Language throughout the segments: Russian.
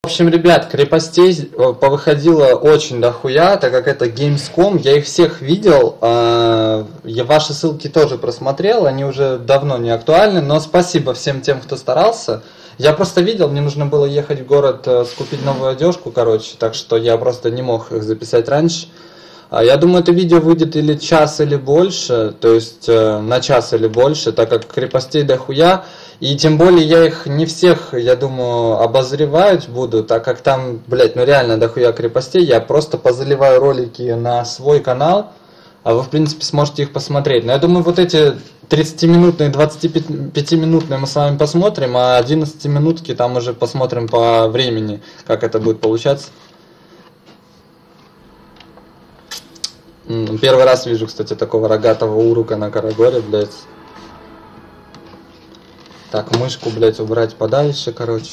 В общем, ребят, крепостей повыходило очень дохуя, так как это Gamescom, я их всех видел, я ваши ссылки тоже просмотрел, они уже давно не актуальны, но спасибо всем тем, кто старался. Я просто видел, мне нужно было ехать в город, скупить новую одежку, короче, так что я просто не мог их записать раньше. Я думаю, это видео выйдет или час, или больше, то есть на час или больше, так как крепостей дохуя. И тем более я их не всех, я думаю, обозревать буду, так как там, блядь, ну реально дохуя крепостей. Я просто позаливаю ролики на свой канал, а вы, в принципе, сможете их посмотреть. Но я думаю, вот эти 30-минутные, 25-минутные мы с вами посмотрим, а 11-минутки там уже посмотрим по времени, как это будет получаться. Первый раз вижу, кстати, такого рогатого урука на Карагоре, блядь. Так, мышку, блядь, убрать подальше, короче.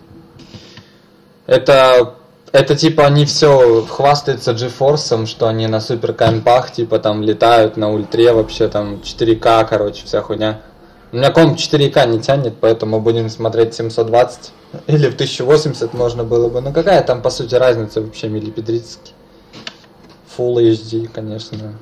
Это типа они все хвастаются GeForce, что они на супер компах, типа там летают на ультре, вообще там 4К, короче, вся хуйня. У меня комп 4К не тянет, поэтому будем смотреть 720. Или в 1080 можно было бы. Но какая там, по сути, разница вообще миллипедрически? Full HD, конечно.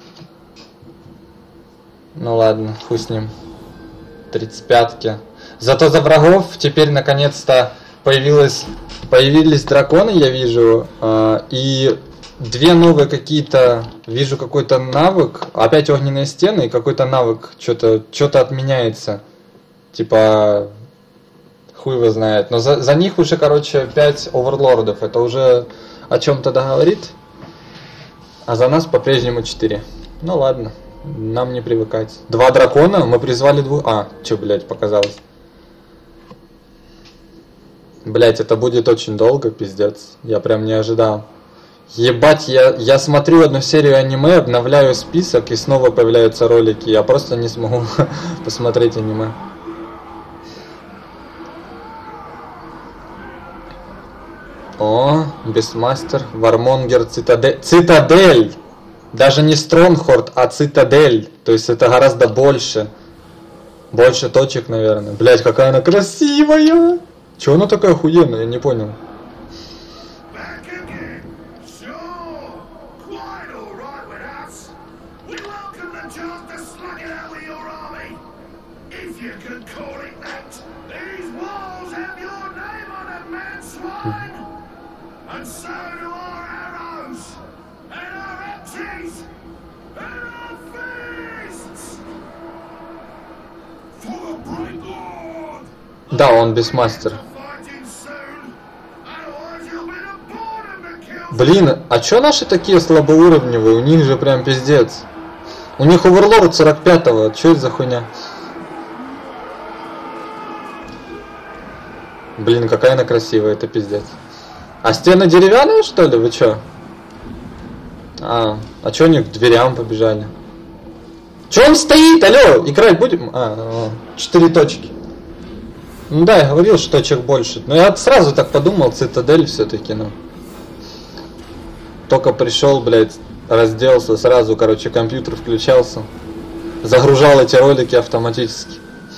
Ну ладно, хуй с ним. 35-ки. Зато за врагов теперь наконец-то появились драконы, я вижу. И две новые какие-то, вижу какой-то навык. Опять огненные стены и какой-то навык. Что-то отменяется. Типа, хуй его знает. Но за них уже, короче, 5 оверлордов. Это уже о чем-то договорит. А за нас по-прежнему 4. Ну ладно, нам не привыкать. 2 дракона, мы призвали 2... что, блядь, показалось. Блядь, это будет очень долго, пиздец. Я прям не ожидал. Ебать, я смотрю одну серию аниме, обновляю список и снова появляются ролики. Я просто не смогу посмотреть аниме. О, Бестмастер, Вармонгер, Цитадель! Даже не Стронгхорд, а Цитадель. То есть это гораздо больше. Больше точек, наверное. Блять, какая она красивая! Чего она такая охуенная, я не понял. Да, он Бестмастер. Блин, а чё наши такие слабоуровневые? У них же прям пиздец. У них оверлорд 45-го. Чё это за хуйня? Блин, какая она красивая, это пиздец. А стены деревянные, что ли? Вы чё? А чё они к дверям побежали? Чё он стоит? Алло, играть будем? 4 точки. Ну да, я говорил, что точек больше. Но я сразу так подумал, Цитадель все-таки, ну. Только пришел, блядь, разделся, сразу, короче, компьютер включался. Загружал эти ролики автоматически.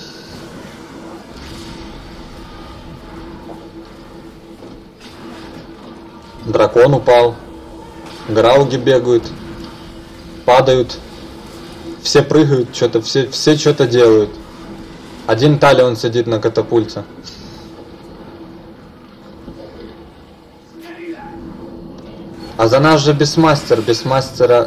Дракон упал. Грауги бегают. Падают. Все прыгают, что-то, все что-то делают. Один Талион сидит на катапульте. А за нас же Бестмастер. Бестмастера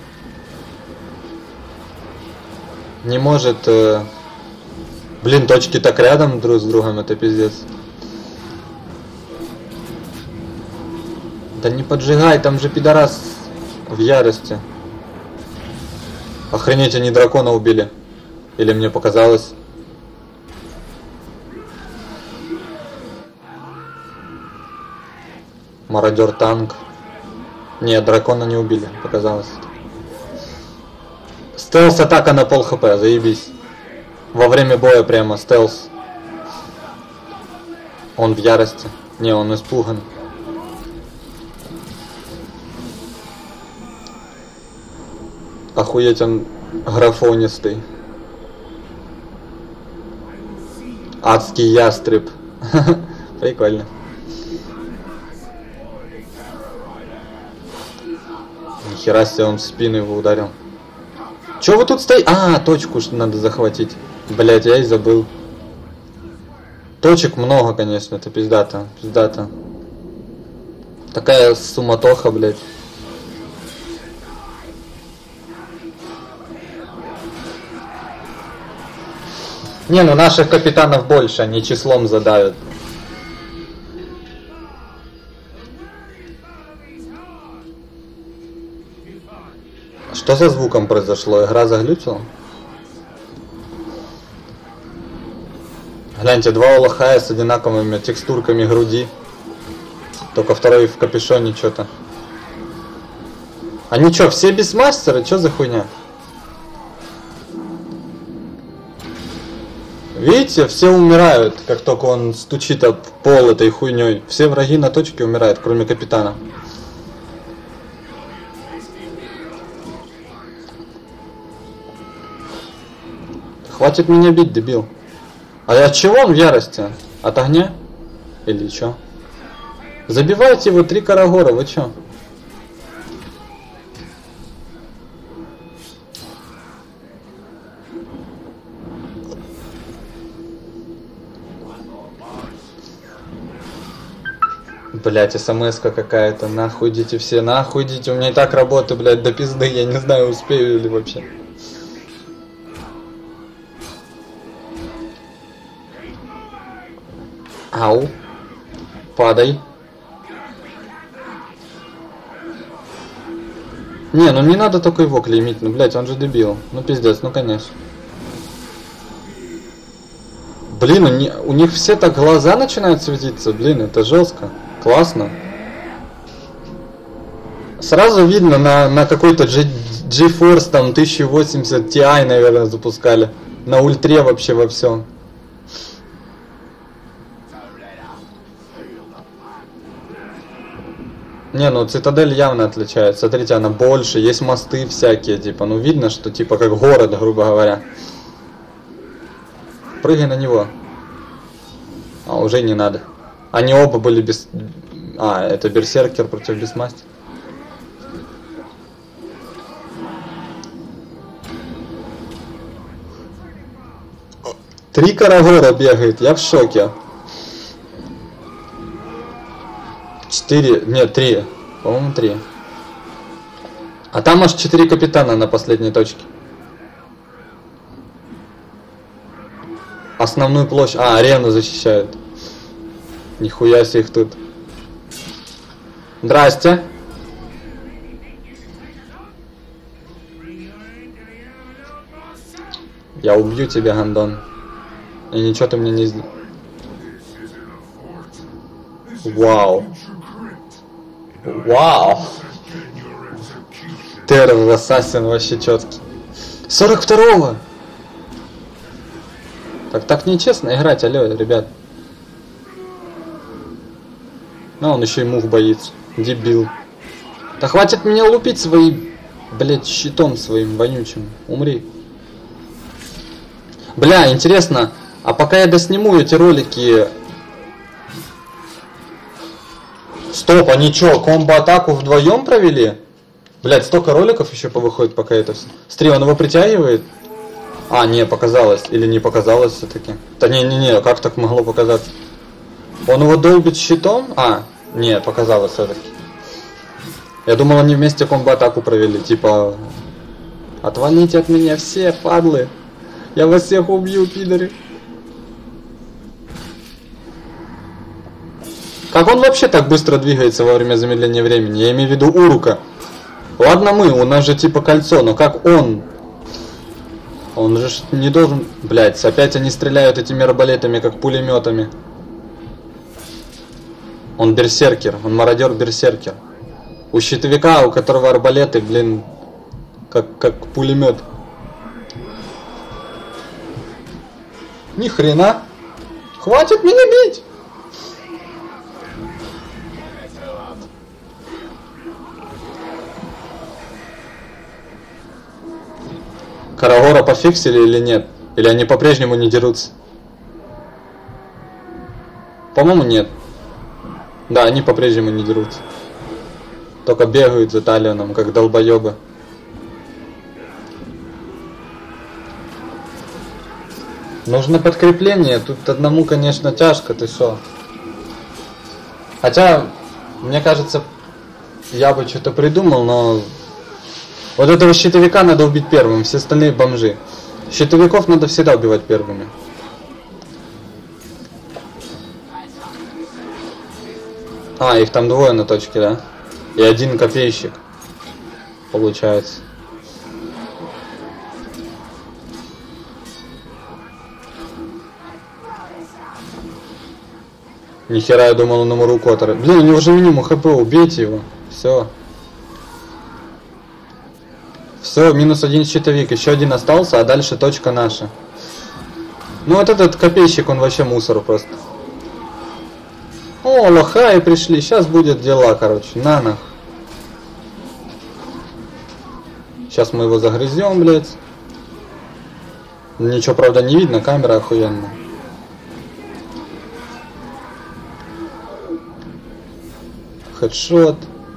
не может... Блин, точки так рядом друг с другом, это пиздец. Да не поджигай, там же пидорас в ярости. Охренеть, они дракона убили. Или мне показалось. Мародер танк. Нет, дракона не убили, показалось. Стелс атака на пол хп, заебись. Во время боя прямо стелс. Он в ярости. Не, он испуган. Охуеть, он графонистый. Адский ястреб. Прикольно. Нихера себе, он в спину его ударил. Чё вы тут стоите? А, точку что надо захватить. Блять, я и забыл. Точек много, конечно, это пиздато. Пиздато. Такая суматоха, блять. Не, ну наших капитанов больше, они числом задавят. Что за звуком произошло? Игра заглючила? Гляньте, два улахая с одинаковыми текстурками груди. Только второй в капюшоне что-то. Они что, все бисмастеры? Что за хуйня? Видите, все умирают, как только он стучит об пол этой хуйней. Все враги на точке умирают, кроме капитана. Хватит меня бить, дебил. А от чего он в ярости? От огня? Или чё? Забивайте его 3 карагора, вы чё? Блять, смс-ка какая-то, нахуй идите все, нахуй идите, у меня и так работа, блять, до пизды, я не знаю, успею ли вообще. Ау. Падай. Не, ну не надо только его клеймить, ну блять, он же дебил. Ну пиздец, ну конечно. Блин, у них все так глаза начинают светиться, блин, это жестко. Классно. Сразу видно на какой-то GeForce там 1080 Ti, наверное, запускали. На ультре вообще во всем. Не, ну Цитадель явно отличается. Смотрите, она больше, есть мосты всякие, типа, ну видно, что типа как город, грубо говоря. Прыгай на него. А, уже не надо. Они оба были без... А, это берсеркер против бисмастера. Три карагора бегает, я в шоке. 4, нет, 3. По-моему, 3. А там аж 4 капитана на последней точке. Основную площадь... А, арену защищают. Нихуя себе их тут. Здрасте. Я убью тебя, гандон. И ничего ты мне не сделал. Вау. Вау. Террор Ассасин вообще четкий. 42-го. Так нечестно играть, алло, ребят. Ну, он еще и мух боится. Дебил. Да хватит меня лупить свои, блять, щитом своим вонючим. Умри. Бля, интересно, а пока я досниму эти ролики... Стоп, они чё, комбо-атаку вдвоем провели? Блять, столько роликов еще повыходит, пока это все. Смотри, он его притягивает. А, не, показалось. Или не показалось все-таки. Да не, как так могло показаться? Он его долбит щитом? А, не, показалось все-таки. Я думал, они вместе комбо-атаку провели. Типа, отвалите от меня все, падлы. Я вас всех убью, пидоры. Как он вообще так быстро двигается во время замедления времени? Я имею в виду Урука. Ладно мы, у нас же типа кольцо, но как он? Он же не должен... Блять, опять они стреляют этими арбалетами, как пулеметами. Он берсеркер, он мародер-берсеркер. У щитовика, у которого арбалеты, блин, как пулемет. Ни хрена. Хватит меня бить! Карагора пофиксили или нет? Или они по-прежнему не дерутся? По-моему, нет. Да, они по-прежнему не дерутся. Только бегают за Талионом, как долбоебы. Нужно подкрепление. Тут одному, конечно, тяжко, ты шо. Хотя, мне кажется, я бы что-то придумал, но... Вот этого щитовика надо убить первым, все остальные бомжи. Щитовиков надо всегда убивать первыми. А, их там двое на точке, да? И один копейщик. Получается. Нихера, я думал, он ему руку оторвет. Блин, у него же минимум хп, убейте его. Все. Все, минус один щитовик, еще один остался, а дальше точка наша. Ну вот этот копейщик, он вообще мусор просто. О, лохаи пришли, сейчас будет дела, короче, на нах. Сейчас мы его загрызем, блядь. Ничего, правда, не видно, камера охуенная. Хедшот.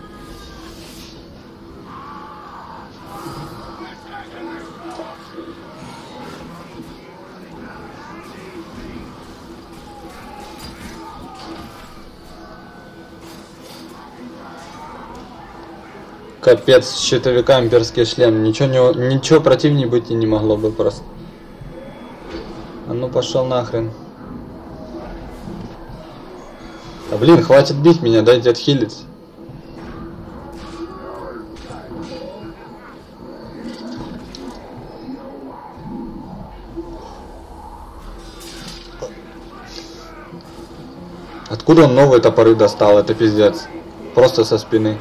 Капец, щитовика имперский шлем. Ничего противнее быть и не могло бы просто. А ну пошел нахрен. А блин, хватит бить меня, дайте отхилить. Откуда он новые топоры достал? Это пиздец. Просто со спины.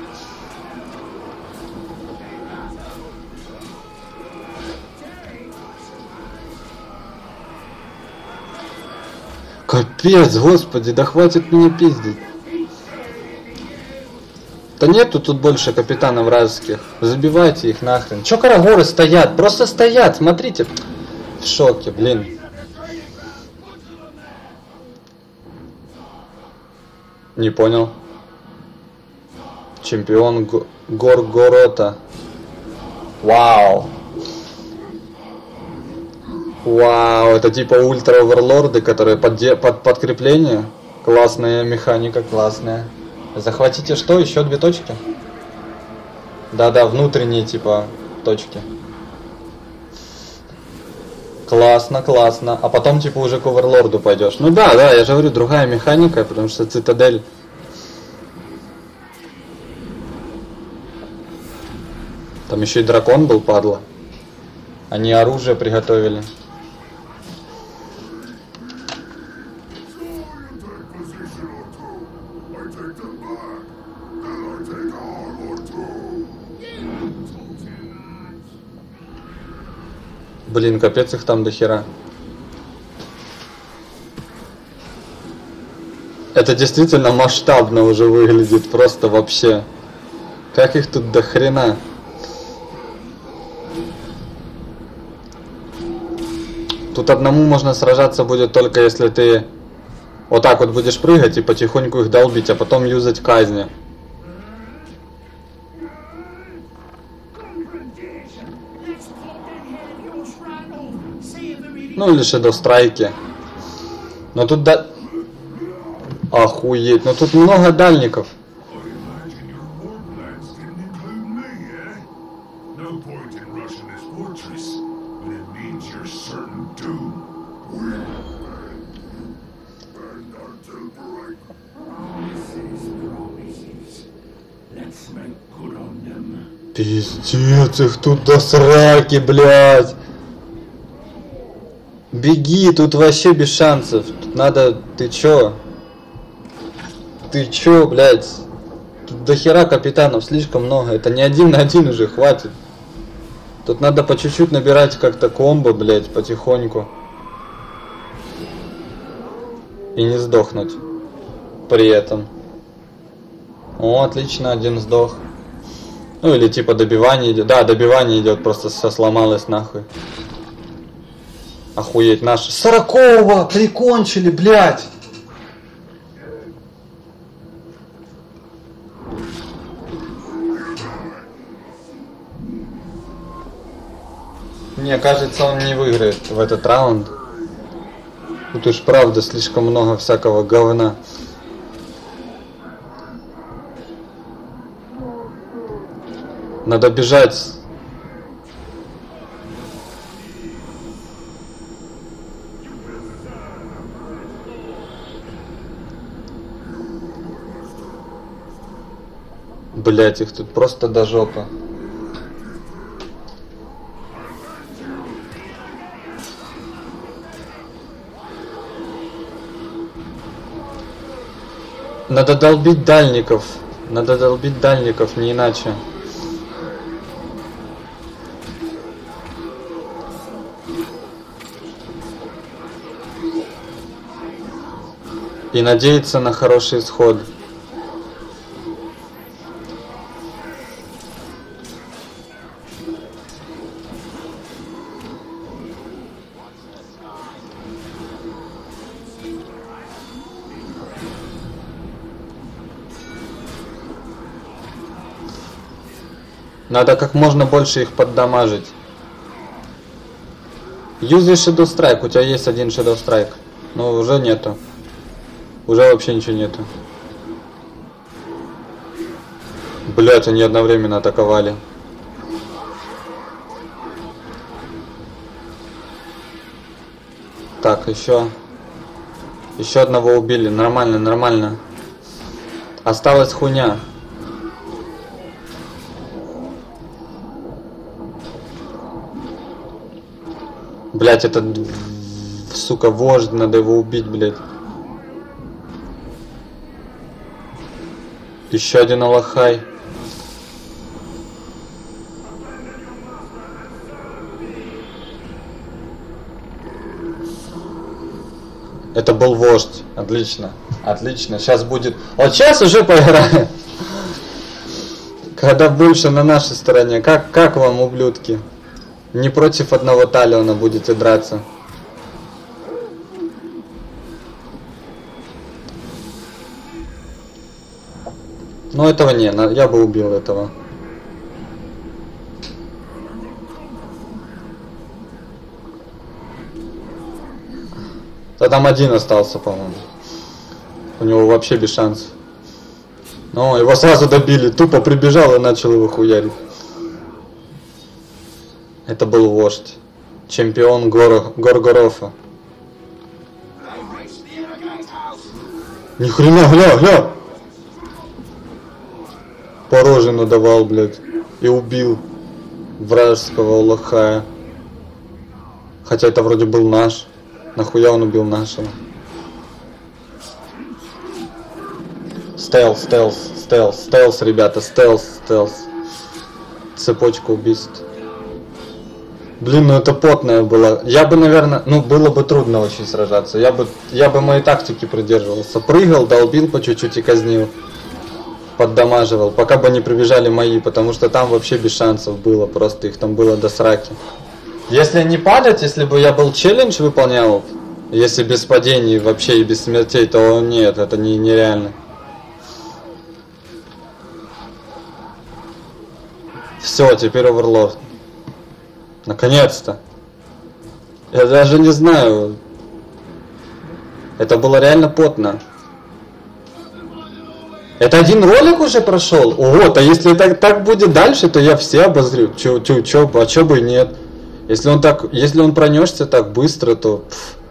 Капец, господи, да хватит меня пиздить. Да нету тут больше капитанов вражеских. Забивайте их нахрен. Чё карагоры стоят? Просто стоят, смотрите. В шоке, блин. Не понял. Чемпион Горгорота. Вау. Вау, это типа ультра-оверлорды, которые под подкрепление. Классная механика, классная. Захватите что? Еще 2 точки? Да-да, внутренние типа точки. Классно, классно. А потом типа уже к оверлорду пойдешь. Ну да, да, я же говорю, другая механика, потому что цитадель. Там еще и дракон был, падла. Они оружие приготовили. Блин, капец их там до хера. Это действительно масштабно уже выглядит, просто вообще. Как их тут до хрена. Тут одному можно сражаться будет только если ты вот так вот будешь прыгать и потихоньку их долбить, а потом юзать казни. Ну или шедоустрайки. Но тут да... Охуеть, но тут много дальников. Пиздец, их тут до сраки, блядь. Беги, тут вообще без шансов. Тут надо... Ты чё? Ты чё, блядь? Тут до хера капитанов слишком много. Это не 1 на 1 уже, хватит. Тут надо по чуть-чуть набирать как-то комбо, блядь, потихоньку. И не сдохнуть при этом. О, отлично, один сдох. Ну или типа добивание идет. Да, добивание идет, просто сломалось нахуй. Охуеть, наш 40-го прикончили, блядь. Мне кажется, он не выиграет в этот раунд. Тут уж правда слишком много всякого говна. Надо бежать. Блять, их тут просто до жопы. Надо долбить дальников. Надо долбить дальников, не иначе. И надеяться на хороший исход. Надо как можно больше их поддамажить. Юзай Shadow Strike. У тебя есть один Shadow Strike. Но уже нету. Уже вообще ничего нету. Блять, они одновременно атаковали. Так, еще одного убили. Нормально, нормально. Осталась хуйня. Блять, этот, сука, вождь, надо его убить, блять. Еще один Алахай. Это был вождь. Отлично. Отлично. Сейчас будет... Вот сейчас уже поиграем. Когда больше на нашей стороне. Как вам, ублюдки? Не против одного Талиона будете драться. Но этого не, я бы убил этого. Да там один остался, по-моему. У него вообще без шансов. Но его сразу добили. Тупо прибежал и начал его хуярить. Это был вождь. Чемпион Горгорофа. Ни хрена, гля! По роже надавал, блядь. И убил вражеского Алахая. Хотя это вроде был наш. Нахуя он убил нашего? Стелс, ребята, стелс. Цепочка убийств. Блин, ну это потная была. Я бы, наверное, было бы трудно очень сражаться. Я бы моей тактики придерживался. Прыгал, долбил по чуть-чуть и казнил. Поддамаживал, пока бы не прибежали мои, потому что там вообще без шансов было. Просто их там было до сраки. Если не падать, если бы я был челлендж выполнял, если без падений вообще и без смертей, то нет, это нереально. Все, теперь оверлорд. Наконец-то. Я даже не знаю. Это было реально потно. Это один ролик уже прошел? Вот, а если так будет дальше, то я все обозрю. А чё бы и нет. Если он пронесся так быстро, то...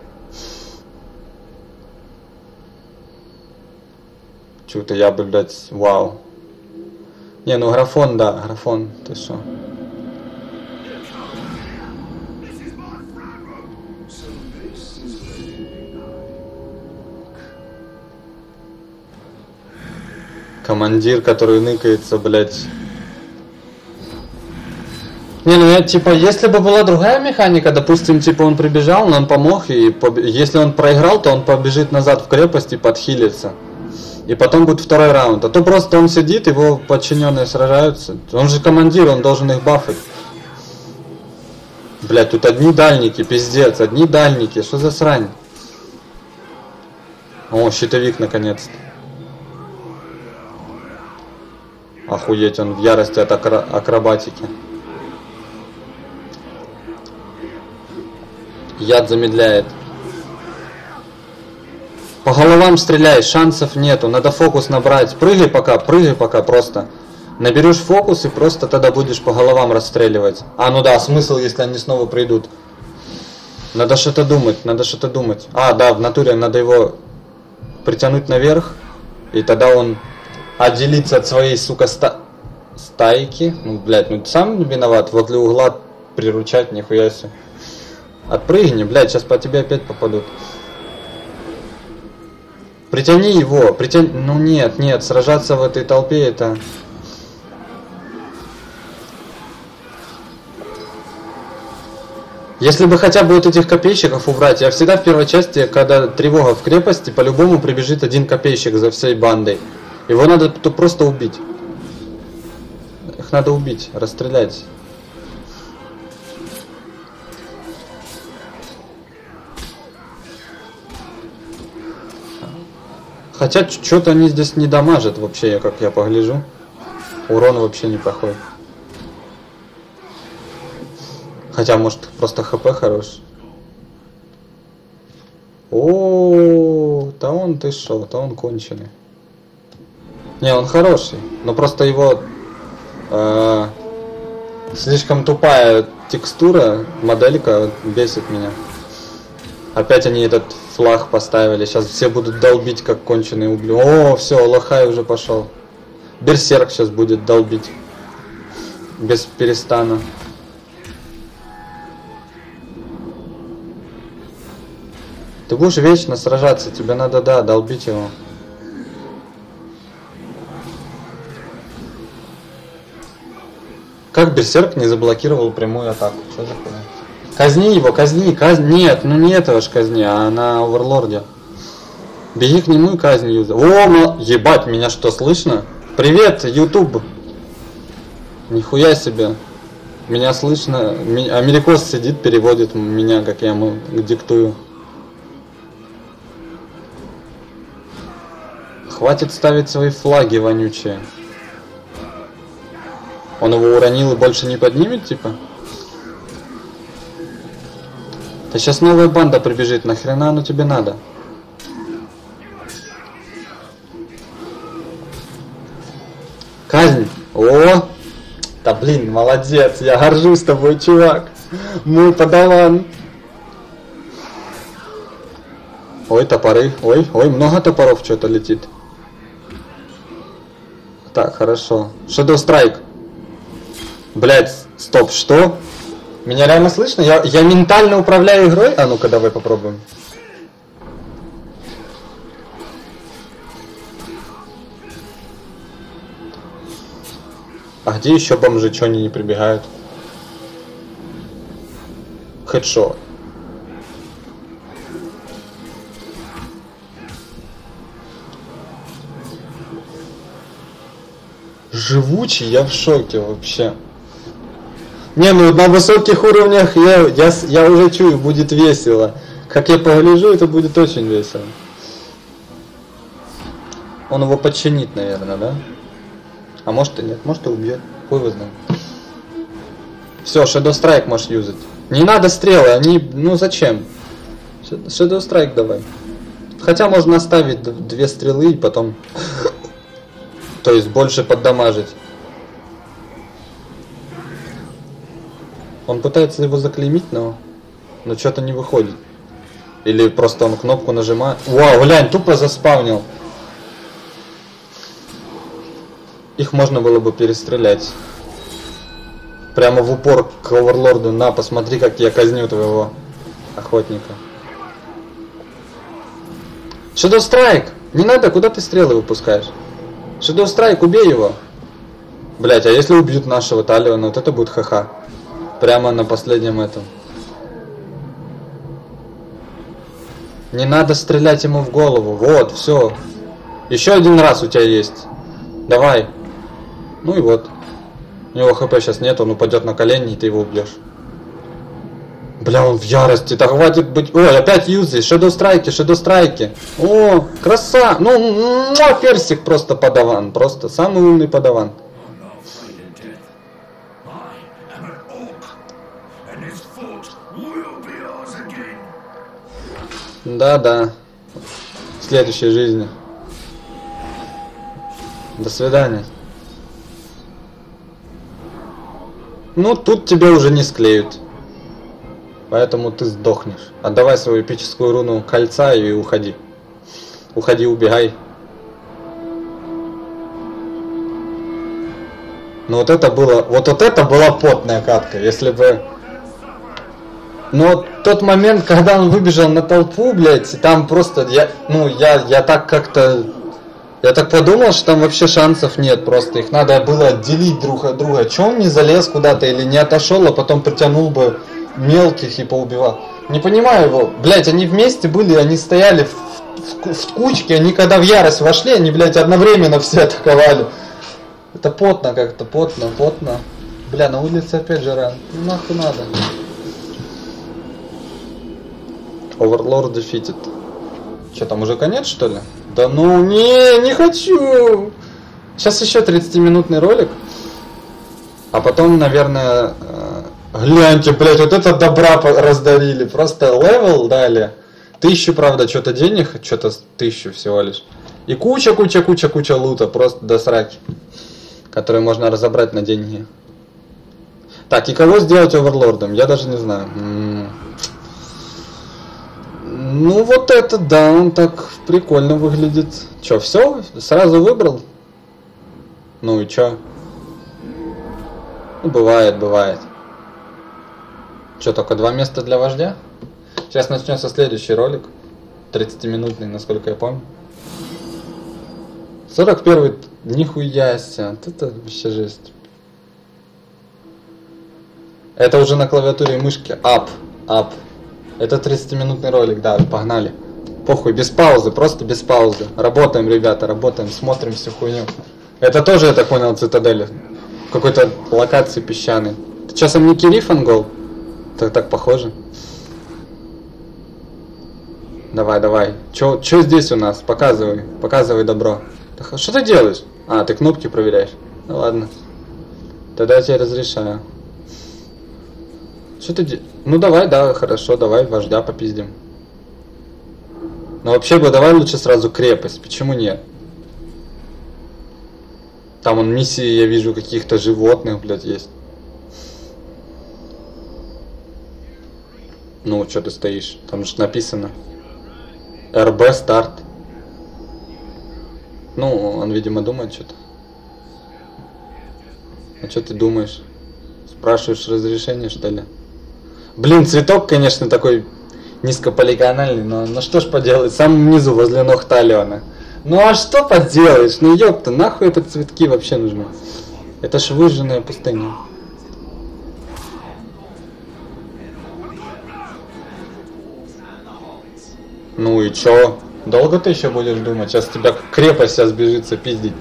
Чё-то я бы, блядь, вау. Не, ну графон, да, графон, ты шо. Командир, который ныкается, блядь. Не, ну я, типа, если бы была другая механика, допустим, типа он прибежал, но он помог, и если он проиграл, то он побежит назад в крепость и подхилится. И потом будет второй раунд. А то просто он сидит, его подчиненные сражаются. Он же командир, он должен их бафать. Блядь, тут одни дальники, пиздец, одни дальники, что за срань? О, щитовик наконец-то. Охуеть, он в ярости от акробатики. Яд замедляет. По головам стреляй, шансов нету, надо фокус набрать. Прыгай пока просто. Наберешь фокус и просто тогда будешь по головам расстреливать. А, ну да, смысл, если они снова придут. Надо что-то думать. А, да, в натуре надо его притянуть наверх. И тогда он отделится от своей, сука, стайки. Ну, блядь, ну ты сам виноват. Возле угла приручать, нихуя себе. Отпрыгни, блядь, сейчас по тебе опять попадут. Притяни его, Ну нет, сражаться в этой толпе это... Если бы хотя бы вот этих копейщиков убрать, я всегда в первой части, когда тревога в крепости, по-любому прибежит один копейщик за всей бандой. Его надо просто убить. Их надо убить, расстрелять. Хотя что-то они здесь не дамажат вообще, как я погляжу. Урон вообще не проходит. Хотя, может, просто хп хорош. О, да он ты шо, да он конченый. Не, он хороший, но просто его слишком тупая текстура, моделька бесит меня. Опять они этот флаг поставили, сейчас все будут долбить как конченые угли. О, все, Лохай уже пошел. Берсерк сейчас будет долбить. Без перестана. Ты будешь вечно сражаться, тебе надо, да, долбить его. Как Берсерк не заблокировал прямую атаку? Что за хуйня? Казни его, казни. Нет, ну не этого ж казни, а на Оверлорде. Беги к нему и казни юза. О, ебать, меня что, слышно? Привет, YouTube. Нихуя себе. Меня слышно. Америкос сидит, переводит меня, как я ему диктую. Хватит ставить свои флаги вонючие. Он его уронил и больше не поднимет, типа? Да сейчас новая банда прибежит, нахрена оно тебе надо? Казнь! О! Да блин, молодец, я горжусь тобой, чувак. Мой подаван. Ой, топоры. Ой, много топоров что-то летит. Так, хорошо. Shadow Strike. Блять, стоп, что? Меня реально слышно? Я ментально управляю игрой? А ну-ка, давай попробуем. А где еще бомжи, что они не прибегают? Хедшот. Живучий, я в шоке вообще. Не, ну на высоких уровнях я уже чую, будет весело. Как я погляжу, это будет очень весело. Он его подчинит, наверное, да? А может и нет, может и убьет. Хуй его знает. Все, Shadow Strike можешь юзать. Не надо стрелы, они, ну зачем? Shadow Strike давай. Хотя можно оставить 2 стрелы и потом... То есть больше поддамажить. Он пытается его заклеймить, но что-то не выходит. Или просто он кнопку нажимает. Вау, глянь, тупо заспавнил. Их можно было бы перестрелять. Прямо в упор к Оверлорду. На, посмотри, как я казню твоего охотника. Shadow Strike! Не надо, куда ты стрелы выпускаешь? Shadow Strike, убей его. Блять, а если убьют нашего Талиона, вот это будет ха-ха. Прямо на последнем этом. Не надо стрелять ему в голову. Вот, все. Еще один раз у тебя есть. Давай. Ну и вот. У него хп сейчас нет, он упадет на колени, и ты его убьешь. Бля, он в ярости. Да хватит быть... Ой, опять юзай. Shadow Strike. О, краса. Ну, персик просто подаван. Просто самый умный подаван. Да-да. В следующей жизни. До свидания. Ну, тут тебя уже не склеют. Поэтому ты сдохнешь. Отдавай свою эпическую руну кольца и уходи. Уходи, убегай. Ну вот это было... Вот это была потная катка. Если бы... Но тот момент, когда он выбежал на толпу, блядь, там просто... Я так как-то... Я так подумал, что там вообще шансов нет. Просто их надо было отделить друг от друга. Че он не залез куда-то или не отошел, а потом притянул бы мелких и поубивал. Не понимаю его. Блядь, они вместе были, они стояли в кучке, они когда в ярость вошли, они, блядь, одновременно все атаковали. Это потно как-то, потно. Бля, на улице опять жара. Ну нахуй надо. Overlord defeated. Че, там уже конец, что ли? Да ну не хочу! Сейчас еще 30-минутный ролик. А потом, наверное... Гляньте, блядь, вот это добра раздарили. Просто левел дали. 1000, правда, что-то денег. Что-то 1000 всего лишь. И куча лута. Просто до сраки. Который можно разобрать на деньги. Так, и кого сделать оверлордом? Я даже не знаю. Ну вот это, да, он так прикольно выглядит. Че, все? Сразу выбрал? Ну и че? Ну, бывает. Че, только 2 места для вождя? Сейчас начнется следующий ролик. 30-минутный, насколько я помню. 41-й, нихуя себе. Вот это вообще жесть. Это уже на клавиатуре и мышке. Up. Это 30-минутный ролик, да, погнали. Похуй, без паузы, просто без паузы. Работаем, ребята, работаем, смотрим всю хуйню. Это тоже, я так понял, цитадель. В какой-то локации песчаной. Ты часом не Кириф Ангол? Так похоже. Давай. Чё здесь у нас? Показывай добро. Что ты делаешь? А, ты кнопки проверяешь. Ну ладно. Тогда я тебе разрешаю. Что ты делаешь? Ну давай, да, хорошо, давай вождя попиздим. Но вообще бы давай лучше сразу крепость. Почему нет? Там он миссии, я вижу, каких-то животных, блядь, есть. Ну, что ты стоишь? Там же написано. РБ старт. Ну, он, видимо, думает что-то. А что ты думаешь? Спрашиваешь разрешение, что ли? Блин, цветок, конечно, такой низкополигональный, но что ж поделать, сам внизу, возле ног Талиона. Ну а что поделаешь? Ну ёпта, нахуй это цветки вообще нужны? Это ж выжженная пустыня. Ну и чё? Долго ты еще будешь думать? Сейчас тебя крепость сейчас бежится пиздить.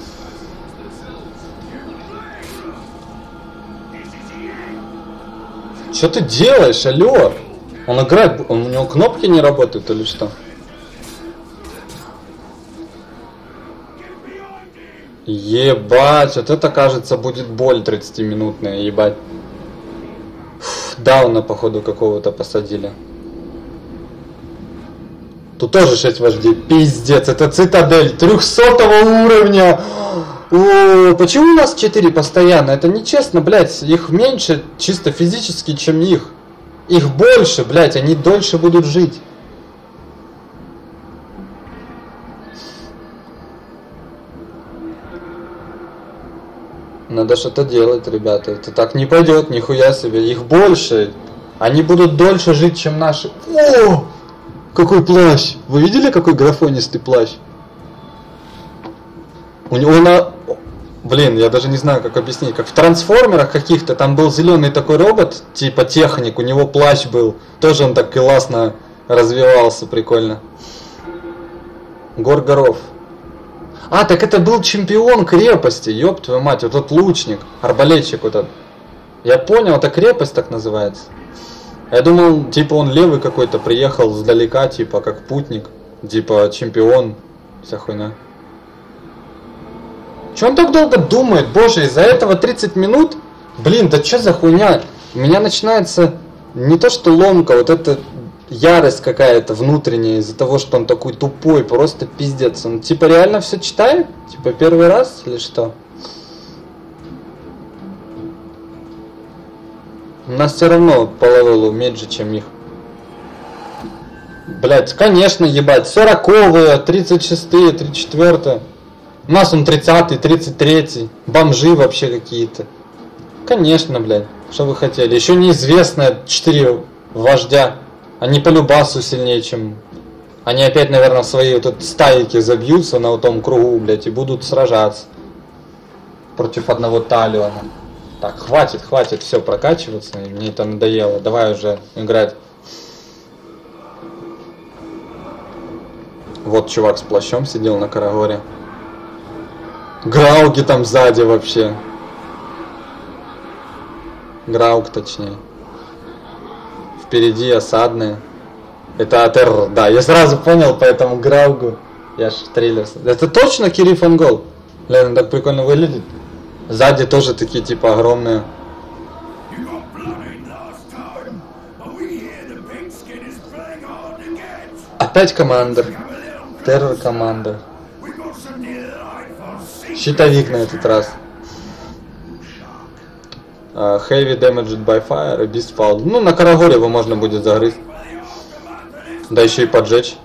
Что ты делаешь, алло? Он играет, у него кнопки не работают или что? Ебать, вот это, кажется, будет боль 30-минутная, ебать. Дауна, походу, какого-то посадили. Тут тоже 6 вождей. Пиздец, это цитадель 300 уровня. О, почему у нас 4 постоянно? Это нечестно, блядь. Их меньше чисто физически, чем их. Их больше, блядь, они дольше будут жить. Надо что-то делать, ребята. Это так не пойдет, нихуя себе. Их больше. Они будут дольше жить, чем наши. О! Какой плащ! Вы видели, какой графонистый плащ? У него на... Блин, я даже не знаю, как объяснить. Как в трансформерах каких-то, там был зеленый такой робот, типа техник, у него плащ был. Тоже он так классно развивался, прикольно. Горгоров. А, так это был чемпион крепости, ёб твою мать, вот тот лучник, арбалетчик вот этот. Я понял, это крепость так называется. Я думал, типа он левый какой-то, приехал сдалека, типа как путник, типа чемпион, вся хуйня. Че он так долго думает, боже, из-за этого 30 минут? Блин, да что за хуйня? У меня начинается не то что ломка, вот это... ярость какая-то внутренняя из-за того, что он такой тупой, просто пиздец. Он типа реально все читает? Типа первый раз или что? У нас все равно по левелу меньше, чем их. Блять, конечно, ебать. 40-е, 36-е, 34-е. У нас он 30-й, 33-й. Бомжи вообще какие-то. Конечно, блядь. Что вы хотели? Еще неизвестно 4 вождя. Они по любасу сильнее, чем... Они опять, наверное, в свои вот стайки забьются на вот том кругу, блядь, и будут сражаться. Против одного Талиона. Так, хватит все прокачиваться. Мне это надоело. Давай уже играть. Вот чувак с плащом сидел на Карагоре. Грауги там сзади вообще. Грауг точнее. Впереди осадные. Это Атерр, да, я сразу понял по этому Граугу. Я ж трейлер. Это точно Кири фон Гол? Блин, он так прикольно выглядит. Сзади тоже такие типа огромные. Опять командир. Террор командир. Щитовик на этот раз. Heavy damaged by fire и Beast Fall. Ну, на Карагоре его можно будет загрызть. Да еще и поджечь.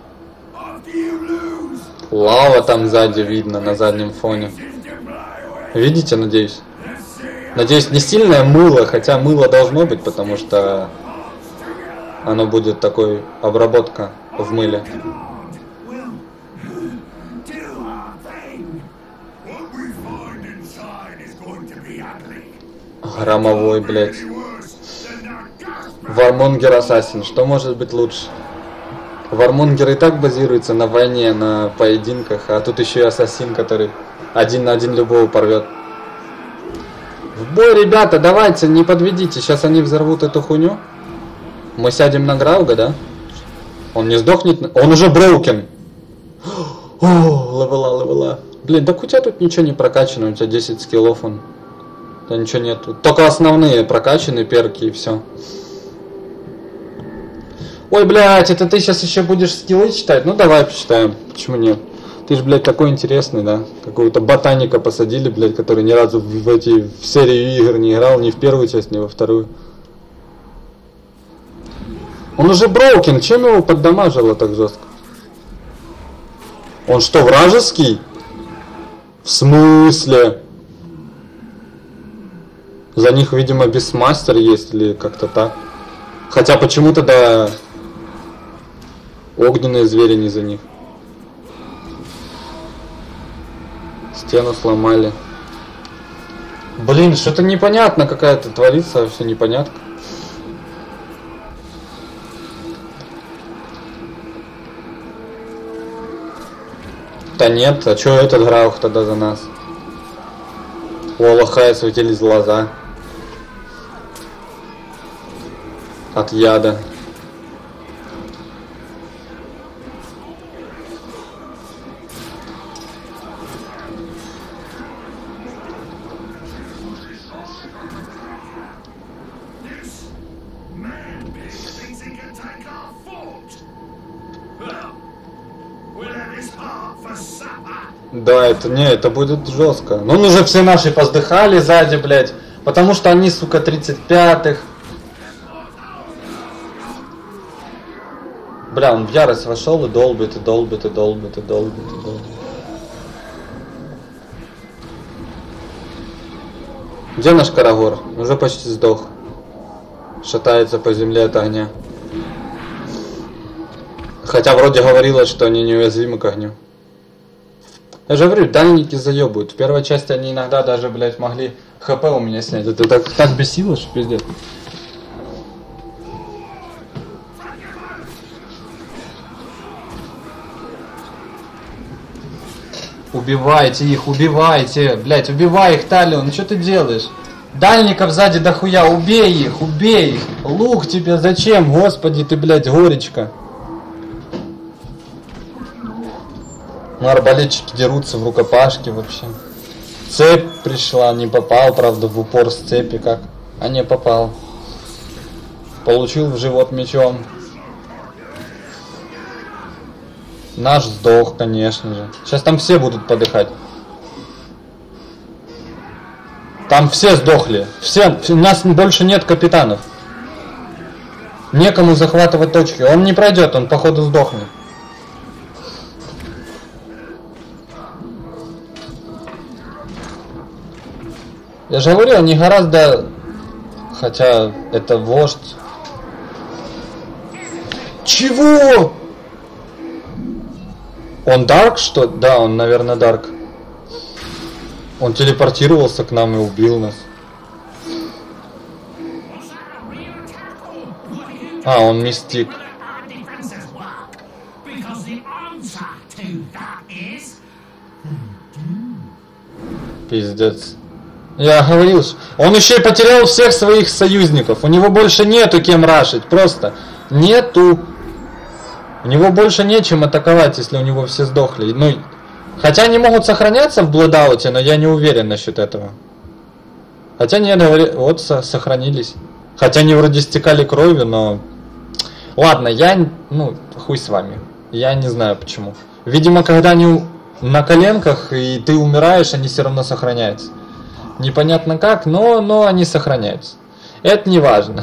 Лава там сзади видно, на заднем фоне. Видите, надеюсь? Надеюсь, не сильное мыло, хотя мыло должно быть, потому что оно будет такой обработка в мыле. Громовой, блядь. Вармонгер Ассасин. Что может быть лучше? Вармонгер и так базируется на войне, на поединках, а тут еще и Ассасин, который один на один любого порвет. В бой, ребята, давайте, не подведите. Сейчас они взорвут эту хуйню. Мы сядем на Грауга, да? Он не сдохнет? Он уже броукен. О, левела. Блин, так у тебя тут ничего не прокачано, у тебя 10 скиллов он. Да ничего нету. Только основные прокачаны перки и все. Ой, блядь, это ты сейчас еще будешь скиллы читать? Ну давай почитаем. Почему нет? Ты ж, блядь, такой интересный, да? Какого-то ботаника посадили, блядь, который ни разу в серию игр не играл, ни в первую часть, ни во вторую. Он уже броукен, чем его поддамажило так жестко? Он что, вражеский? В смысле? За них, видимо, бисмастер есть или как-то так. Хотя почему-то, да, огненные звери не за них. Стену сломали. Блин, что-то непонятно какая-то творится, все непонятно. Да нет, а чё этот Граух тогда за нас? У Аллаха светились глаза. От яда. Да, это будет жестко. Ну, уже все наши поздыхали сзади, блядь. Потому что они, сука, 35-х. Бля, он в ярость вошел и долбит. Где наш Карагор? Уже почти сдох. Шатается по земле от огня. Хотя вроде говорилось, что они неуязвимы к огню. Я же говорю, дальники заебывают. В первой части они иногда даже, блядь, могли хп у меня снять. Это так бесило, что пиздец. Убивайте их, убивайте. Блядь, убивай их, Талион, что ты делаешь? Дальников сзади дохуя, убей их, убей их. Лук тебе зачем, господи ты, блядь, горечка. Ну, арбалетчики дерутся в рукопашке вообще. Цепь пришла, не попал, правда, в упор с цепи как. А не попал. Получил в живот мечом. Наш сдох, конечно же. Сейчас там все будут подыхать. Там все сдохли. Все, у нас больше нет капитанов. Некому захватывать точки. Он не пройдет, он походу сдохнет. Я же говорю, они гораздо... Хотя это вождь. Чего? Он Дарк, что? Да, он, наверное, Дарк. Он телепортировался к нам и убил нас. А, он мистик. Пиздец. Я говорил, он еще и потерял всех своих союзников. У него больше нету кем рашить. Просто нету. У него больше нечем атаковать, если у него все сдохли. Ну, хотя они могут сохраняться в Блэдауте, но я не уверен насчет этого. Хотя нет, вот сохранились. Хотя они вроде стекали кровью, но... Ладно, я... Ну, хуй с вами. Я не знаю почему. Видимо, когда они на коленках и ты умираешь, они все равно сохраняются. Непонятно как, но они сохраняются. Это не важно.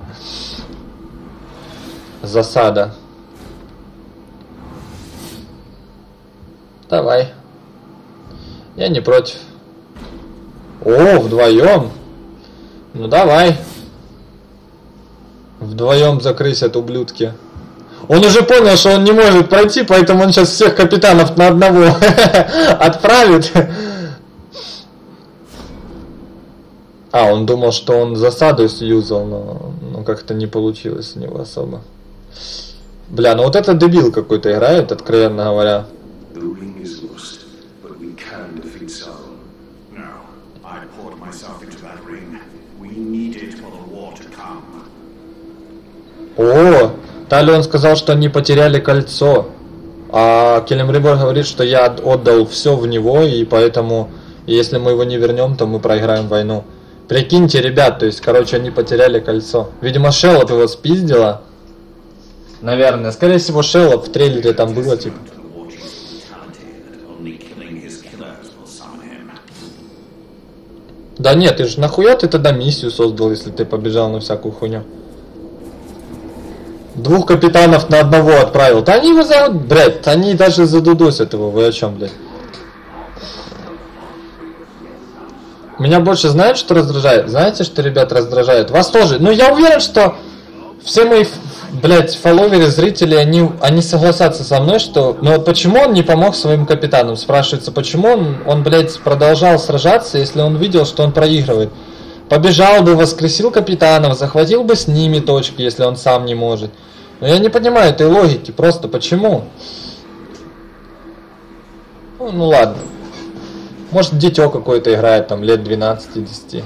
Засада. Давай. Я не против. О, вдвоем. Ну давай. Вдвоем закрысят ублюдки. Он уже понял, что он не может пройти, поэтому он сейчас всех капитанов на одного отправит. А, он думал, что он засаду юзал, но как-то не получилось у него особо. Бля, ну вот это дебил какой-то играет, откровенно говоря. О, далее он сказал, что они потеряли кольцо. А Келемрибор говорит, что я отдал все в него, и поэтому, если мы его не вернем, то мы проиграем войну. Прикиньте, ребят, то есть, короче, они потеряли кольцо. Видимо, Шеллоп его спиздила. Наверное. Скорее всего, Шеллоп в трейлере там было, типа. Да нет, ты же нахуя ты тогда миссию создал, если ты побежал на всякую хуйню? 2 капитанов на одного отправил. Да они его зовут, блядь, они даже задудосят его. Вы о чем, блядь? Меня больше знают, что раздражает? Знаете, что, ребят, раздражает? Вас тоже. Ну, я уверен, что все мои, блядь, фолловеры, зрители, они согласятся со мной, что... Ну, вот почему он не помог своим капитанам? Спрашивается, почему он, блядь, продолжал сражаться, если он видел, что он проигрывает? Побежал бы, воскресил капитанов, захватил бы с ними точки, если он сам не может. Но я не понимаю этой логики, просто почему? Ну ладно. Может, дитё какое-то играет, там, лет 12-10.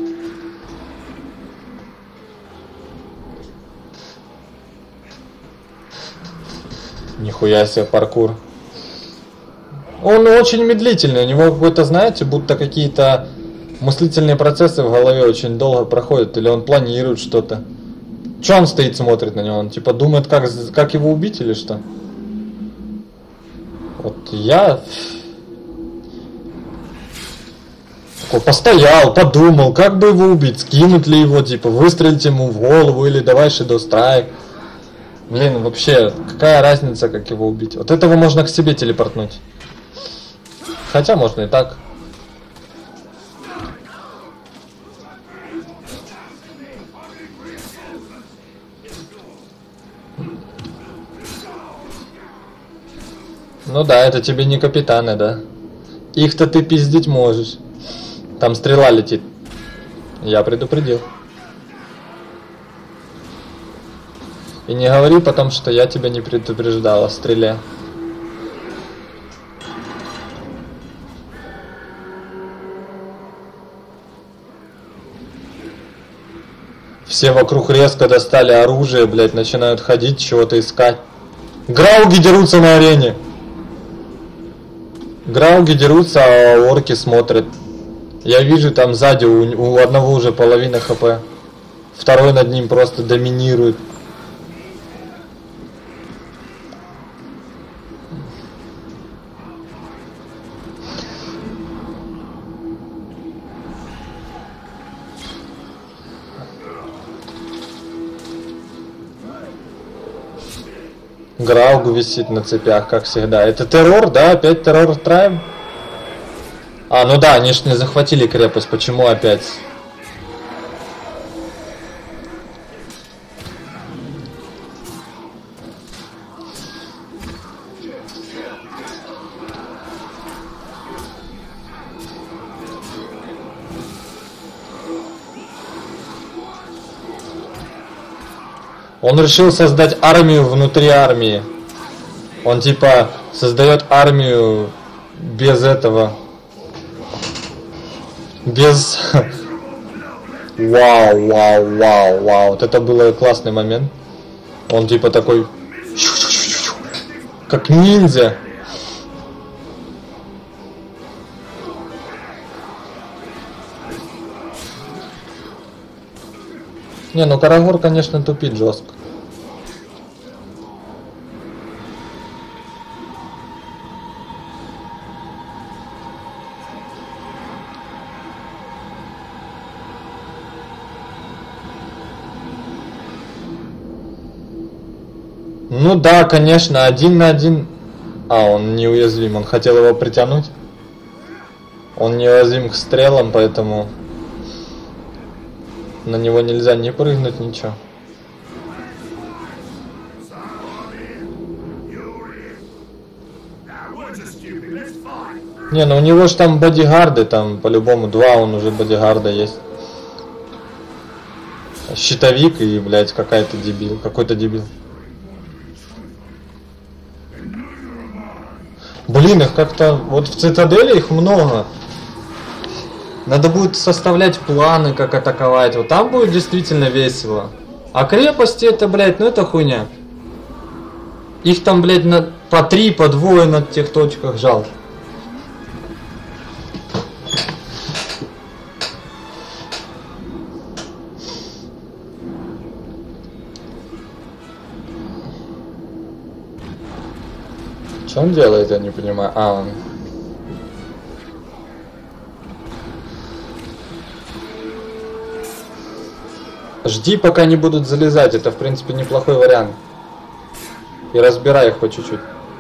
Нихуя себе паркур. Он очень медлительный, у него какой-то, знаете, будто какие-то мыслительные процессы в голове очень долго проходят, или он планирует что-то. Че он стоит, смотрит на него? Он типа думает, как его убить или что? Вот я... Постоял, подумал, как бы его убить, скинуть ли его, типа, выстрелить ему в голову или давай Shadow Strike. Блин, вообще, какая разница, как его убить? Вот этого можно к себе телепортнуть. Хотя можно и так. Ну да, это тебе не капитаны, да? Их-то ты пиздить можешь. Там стрела летит. Я предупредил. И не говори потом, что я тебя не предупреждал о стреле. Все вокруг резко достали оружие, блядь, начинают ходить, чего-то искать. Грауги дерутся на арене. Грауги дерутся, а орки смотрят. Я вижу там сзади у одного уже половина хп. Второй над ним просто доминирует. Грауг висит на цепях, как всегда. Это террор, да? Опять террор Трайб? А, ну да, они ж не захватили крепость. Почему опять? Он решил создать армию внутри армии. Он типа создает армию без этого. Без... Вау, вау, вау, вау. Вот это был классный момент. Он типа такой... Как ниндзя. Не, ну Карагор, конечно, тупит жестко. Ну да, конечно, 1 на 1. А, он неуязвим, он хотел его притянуть. Он неуязвим к стрелам, поэтому... На него нельзя не прыгнуть, ничего. Не, ну у него же там бодигарды, там по-любому 2, он уже бодигарда есть. Щитовик и, блядь, какой-то дебил. Блин, их как-то... Вот в Цитадели их много. Надо будет составлять планы, как атаковать. Вот там будет действительно весело. А крепости это, блядь, ну это хуйня. Их там, блядь, по 3, по 2 на тех точках жалко. Что он делает, я не понимаю. А, он... Жди, пока не будут залезать. Это, в принципе, неплохой вариант. И разбирай их по чуть-чуть.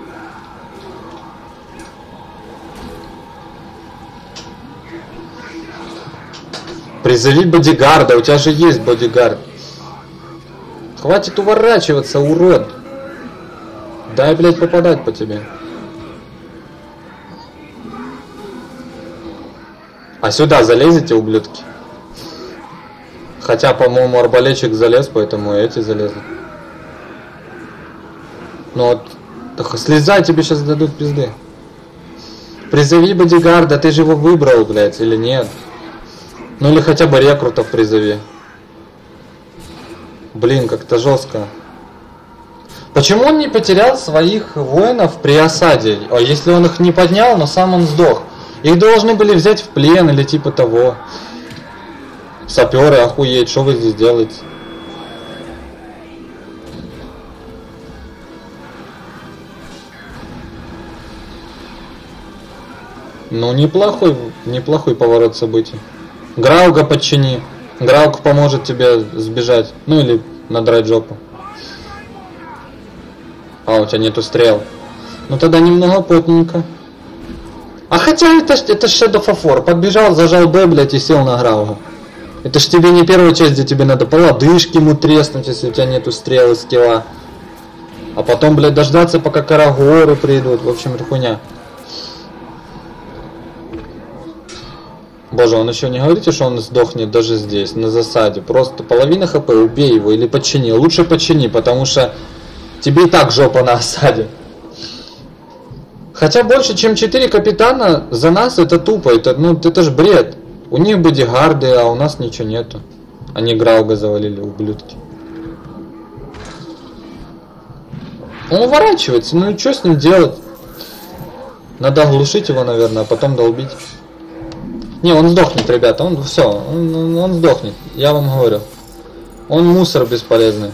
Призови бодигарда. У тебя же есть бодигард. Хватит уворачиваться, урод. Дай, блядь, попадать по тебе. А сюда залезете, ублюдки? Хотя, по-моему, арбалетчик залез, поэтому и эти залезут. Ну вот, слезай, тебе сейчас дадут пизды. Призови бодигарда, ты же его выбрал, блядь, или нет? Ну или хотя бы рекрутов призови. Блин, как-то жестко. Почему он не потерял своих воинов при осаде? А если он их не поднял, но сам он сдох? Их должны были взять в плен или типа того. Саперы, охуеть, что вы здесь делаете? Ну, неплохой поворот событий. Грауга подчини. Грауг поможет тебе сбежать. Ну или надрать жопу. А, у тебя нету стрел. Ну тогда немного плотненько. А хотя это Shadow of War. Подбежал, зажал Б, блядь, и сел на Грауга. Это ж тебе не первая часть, где тебе надо по лодыжке ему треснуть, если у тебя нету стрел и скилла. А потом, блядь, дождаться, пока карагоры придут. В общем, это хуйня. Боже, он еще не говорите, что он сдохнет даже здесь, на засаде. Просто половина хп, убей его или подчини. Лучше подчини, потому что тебе и так жопа на осаде. Хотя больше, чем 4 капитана за нас, это тупо. Это ж бред. У них бодигарды, а у нас ничего нету. Они Грауга завалили, ублюдки. Он уворачивается, ну и что с ним делать? Надо оглушить его, наверное, а потом долбить. Не, он сдохнет, ребята, он сдохнет, я вам говорю. Он мусор бесполезный.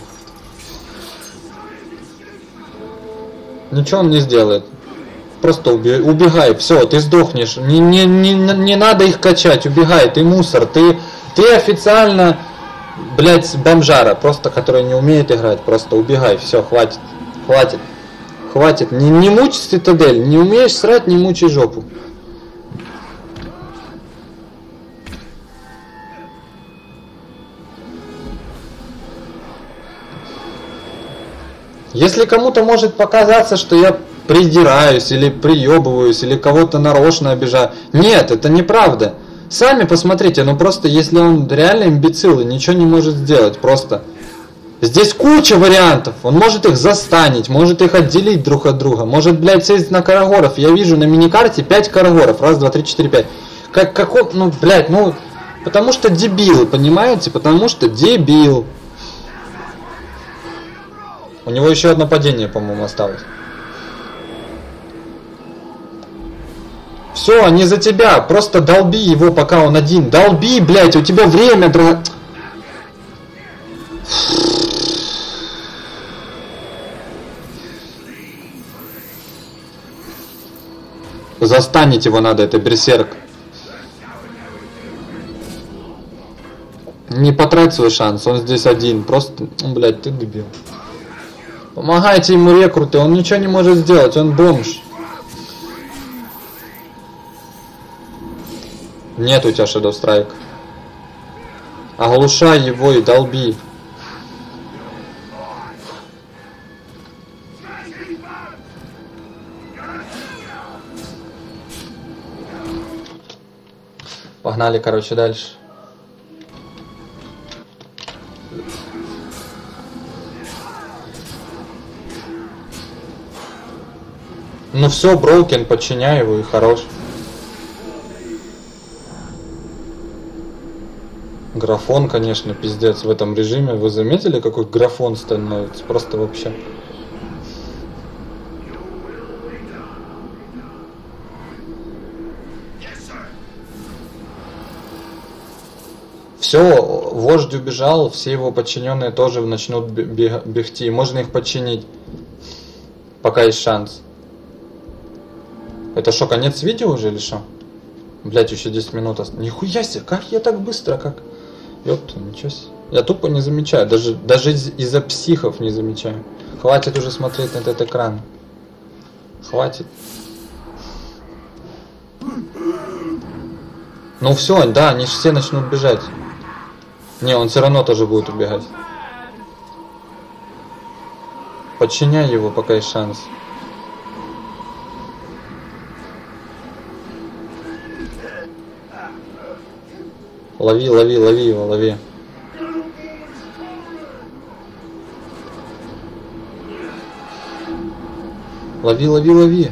Ничего он не сделает. Просто убегай, все, ты сдохнешь. Не надо их качать, убегай, ты мусор, ты официально, блядь, бомжара, просто который не умеет играть, просто убегай, все, хватит. Хватит, не мучь цитадель. Не умеешь срать, не мучай жопу. Если кому-то может показаться, что я придираюсь, или приебываюсь, или кого-то нарочно обижаю. Нет, это неправда. Сами посмотрите, ну просто если он реально имбецил и ничего не может сделать, просто... Здесь куча вариантов. Он может их застанить, может их отделить друг от друга, может, блядь, сесть на карагоров. Я вижу на миникарте 5 карагоров. Раз, два, три, четыре, 5. Как он, ну, блядь, ну... Потому что дебил, понимаете? Потому что дебил. У него еще одно падение, по-моему, осталось. Все, они за тебя. Просто долби его, пока он один. Долби, блядь, у тебя время, брат. Застанить его надо, это берсерк. Не потрать свой шанс, он здесь один. Просто, блядь, ты дебил. Помогайте ему, рекруты, он ничего не может сделать, он бомж. Нет у тебя Shadow Strike. Оглушай его и долби. Погнали, короче, дальше. Ну все, Броукен, подчиняй его и хорош. Графон, конечно, пиздец в этом режиме. Вы заметили, какой графон становится? Просто вообще. Все, вождь убежал, все его подчиненные тоже начнут бегти. Можно их подчинить, пока есть шанс. Это что, конец видео уже или что? Блять, еще 10 минут осталось. Нихуя себе, как я так быстро, как... Ёпта, ничего себе. Я тупо не замечаю, даже из-за психов не замечаю. Хватит уже смотреть на этот экран. Хватит. Ну все, да, они все начнут бежать. Не, он все равно тоже будет убегать. Подчиняй его, пока есть шанс. Лови, лови, лови его, лови. Лови, лови, лови.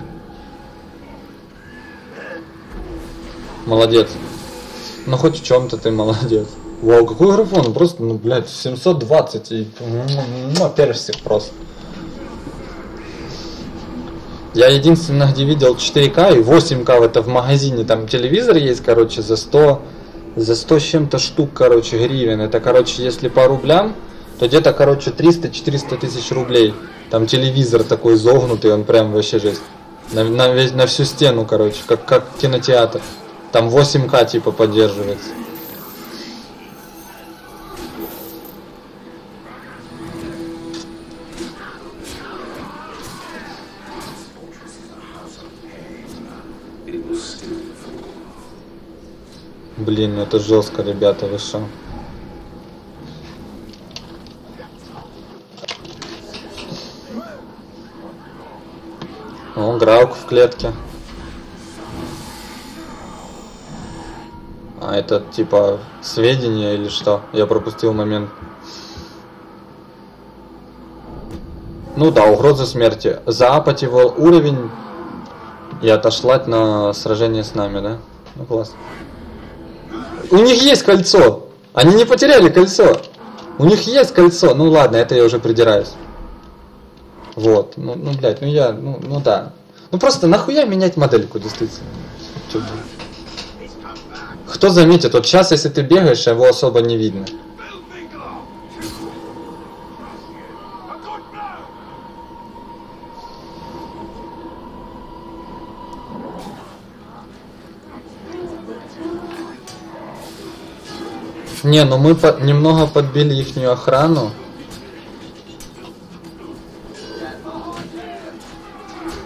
Молодец. Ну хоть в чем-то ты молодец. Вау, какой графон, просто, ну, блядь, 720 и... персик просто. Я единственное, где видел 4К и 8К, это в магазине, там телевизор есть, короче, за 100 с чем-то штук, короче, гривен. Это, короче, если по рублям, то где-то, короче, 300-400 тысяч рублей. Там телевизор такой изогнутый, он прям вообще жесть. На всю стену, короче, как кинотеатр. Там 8К типа поддерживается. Блин, это жестко, ребята, вы шо? О, Граук в клетке. А это типа сведения или что? Я пропустил момент. Ну да, угроза смерти. Заапать его уровень и отошлать на сражение с нами, да? Ну класс. У них есть кольцо! Они не потеряли кольцо! У них есть кольцо! Ну ладно, это я уже придираюсь. Вот, ну блядь, ну да. Ну просто нахуя менять модельку, действительно. Кто заметит, вот сейчас, если ты бегаешь, его особо не видно. Не, ну мы немного подбили ихнюю охрану.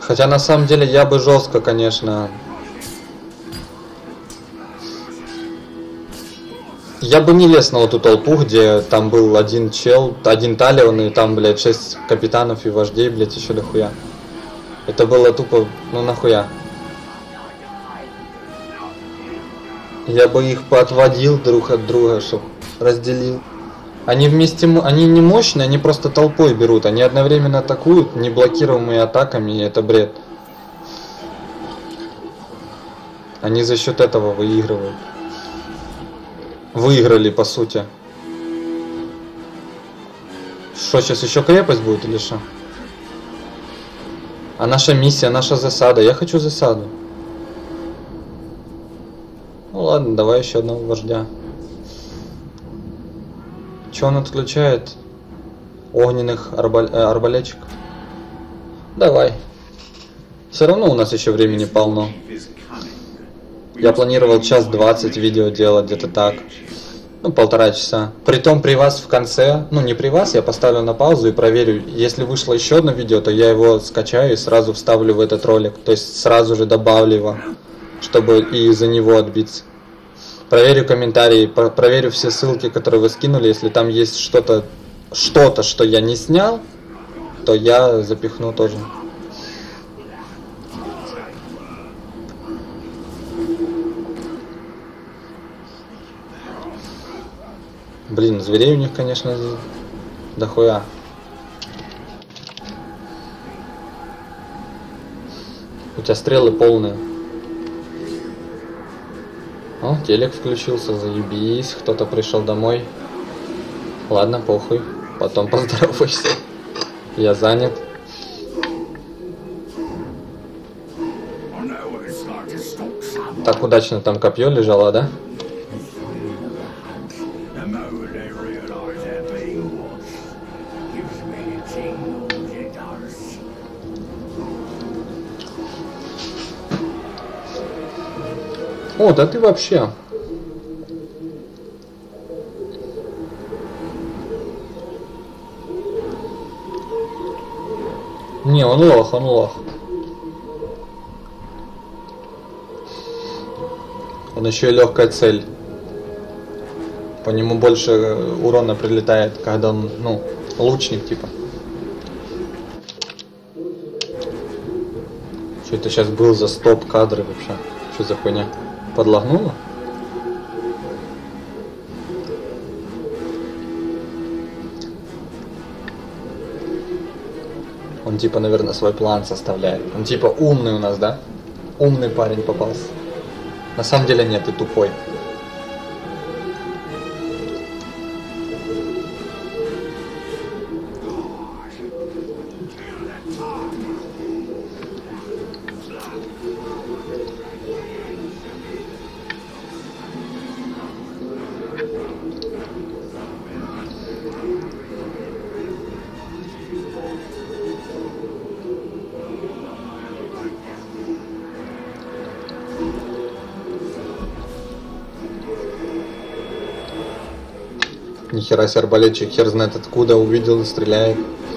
Хотя на самом деле я бы жестко, конечно. Я бы не лез на эту толпу, где там был один чел, один талион, и там, блядь, 6 капитанов и вождей, блядь, еще дохуя. Это было тупо, ну нахуя. Я бы их поотводил друг от друга, чтоб разделил. Они вместе, они не мощные, они просто толпой берут. Они одновременно атакуют, не блокируемые атаками, и это бред. Они за счет этого выигрывают. Выиграли, по сути. Что, сейчас еще крепость будет или что? А наша миссия, наша засада. Я хочу засаду. Ну ладно, давай еще одного вождя. Че он отключает? Огненных арбалетчиков. Давай. Все равно у нас еще времени полно. Я планировал 1:20 видео делать, где-то так. Ну, 1,5 часа. Притом при вас в конце, ну не при вас, я поставлю на паузу и проверю. Если вышло еще одно видео, то я его скачаю и сразу вставлю в этот ролик. То есть сразу же добавлю его, чтобы и за него отбиться. Проверю комментарии, проверю все ссылки, которые вы скинули. Если там есть что-то, что я не снял, то я запихну тоже. Блин, зверей у них, конечно, дохуя. У тебя стрелы полные. О, телек включился, заебись. Кто-то пришел домой. Ладно, похуй. Потом поздоровайся. Я занят. Так удачно там копье лежало, да? О, да ты вообще. Не, он лох, он лох. Он еще и легкая цель. По нему больше урона прилетает, когда он, ну, лучник типа. Что это сейчас был за стоп-кадры вообще? Что за хуйня? Подлагнуло? Он типа, наверное, свой план составляет. Он типа умный у нас, да? Умный парень попался. На самом деле нет, ты тупой. Нихера себе арбалетчик, хер знает откуда, увидел и стреляет.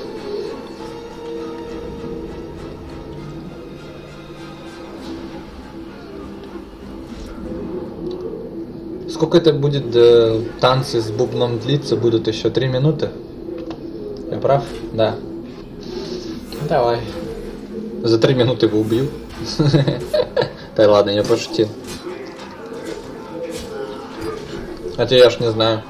Сколько это будет танцы с бубном длиться? Будут еще 3 минуты? Я прав? Да. Давай. За 3 минуты его убью. Да ладно, я пошутил. Хотя я ж не знаю.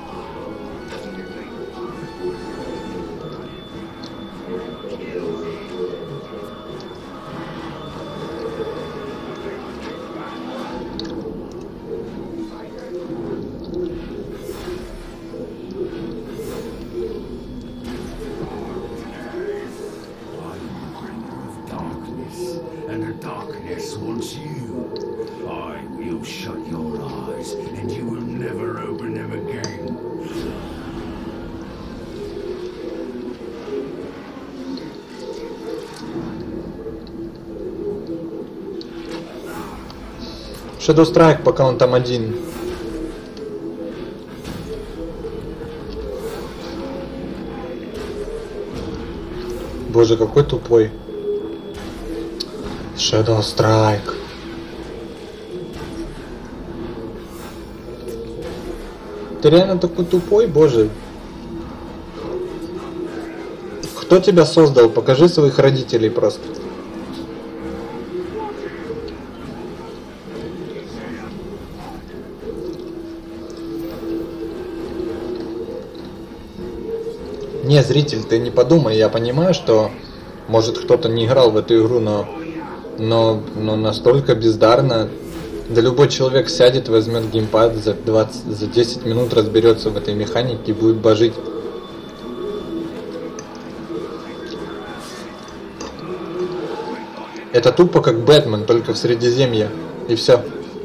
Shadow Strike, пока он там один. Боже, какой тупой. Shadow Strike. Ты реально такой тупой, боже. Кто тебя создал? Покажи своих родителей просто. Не, зритель, ты не подумай, я понимаю, что может кто-то не играл в эту игру, но настолько бездарно. Да любой человек сядет, возьмет геймпад, за 10 минут разберется в этой механике и будет божить. Это тупо как Бэтмен, только в Средиземье. И все.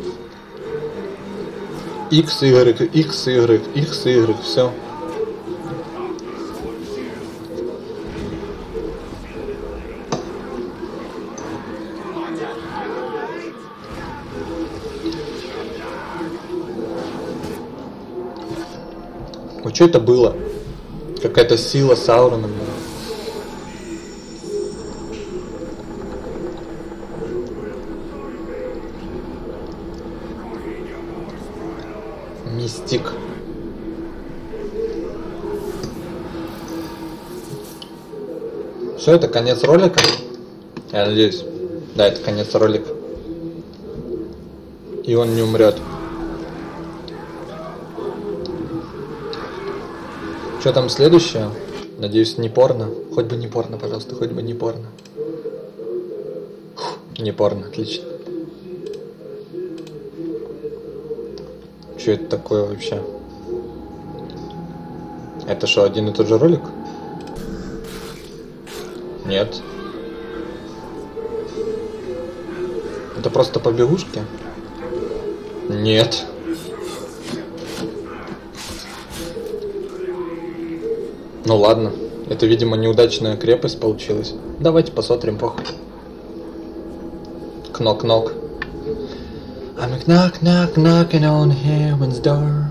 X, Y, X, Y, X, Y, все. Ну что это было? Какая-то сила Саурона. Мистик. Что это, конец ролика? Я надеюсь. Да, это конец ролика. И он не умрет. Что там следующее? Надеюсь, не порно. Хоть бы не порно, пожалуйста, хоть бы не порно. Не порно, отлично. Что это такое вообще? Это что, один и тот же ролик? Нет. Это просто побегушки? Нет. Ну ладно. Это, видимо, неудачная крепость получилась. Давайте посмотрим, похуй. Кнок-кнок. I'm a knock, knock, knocking on heaven's door.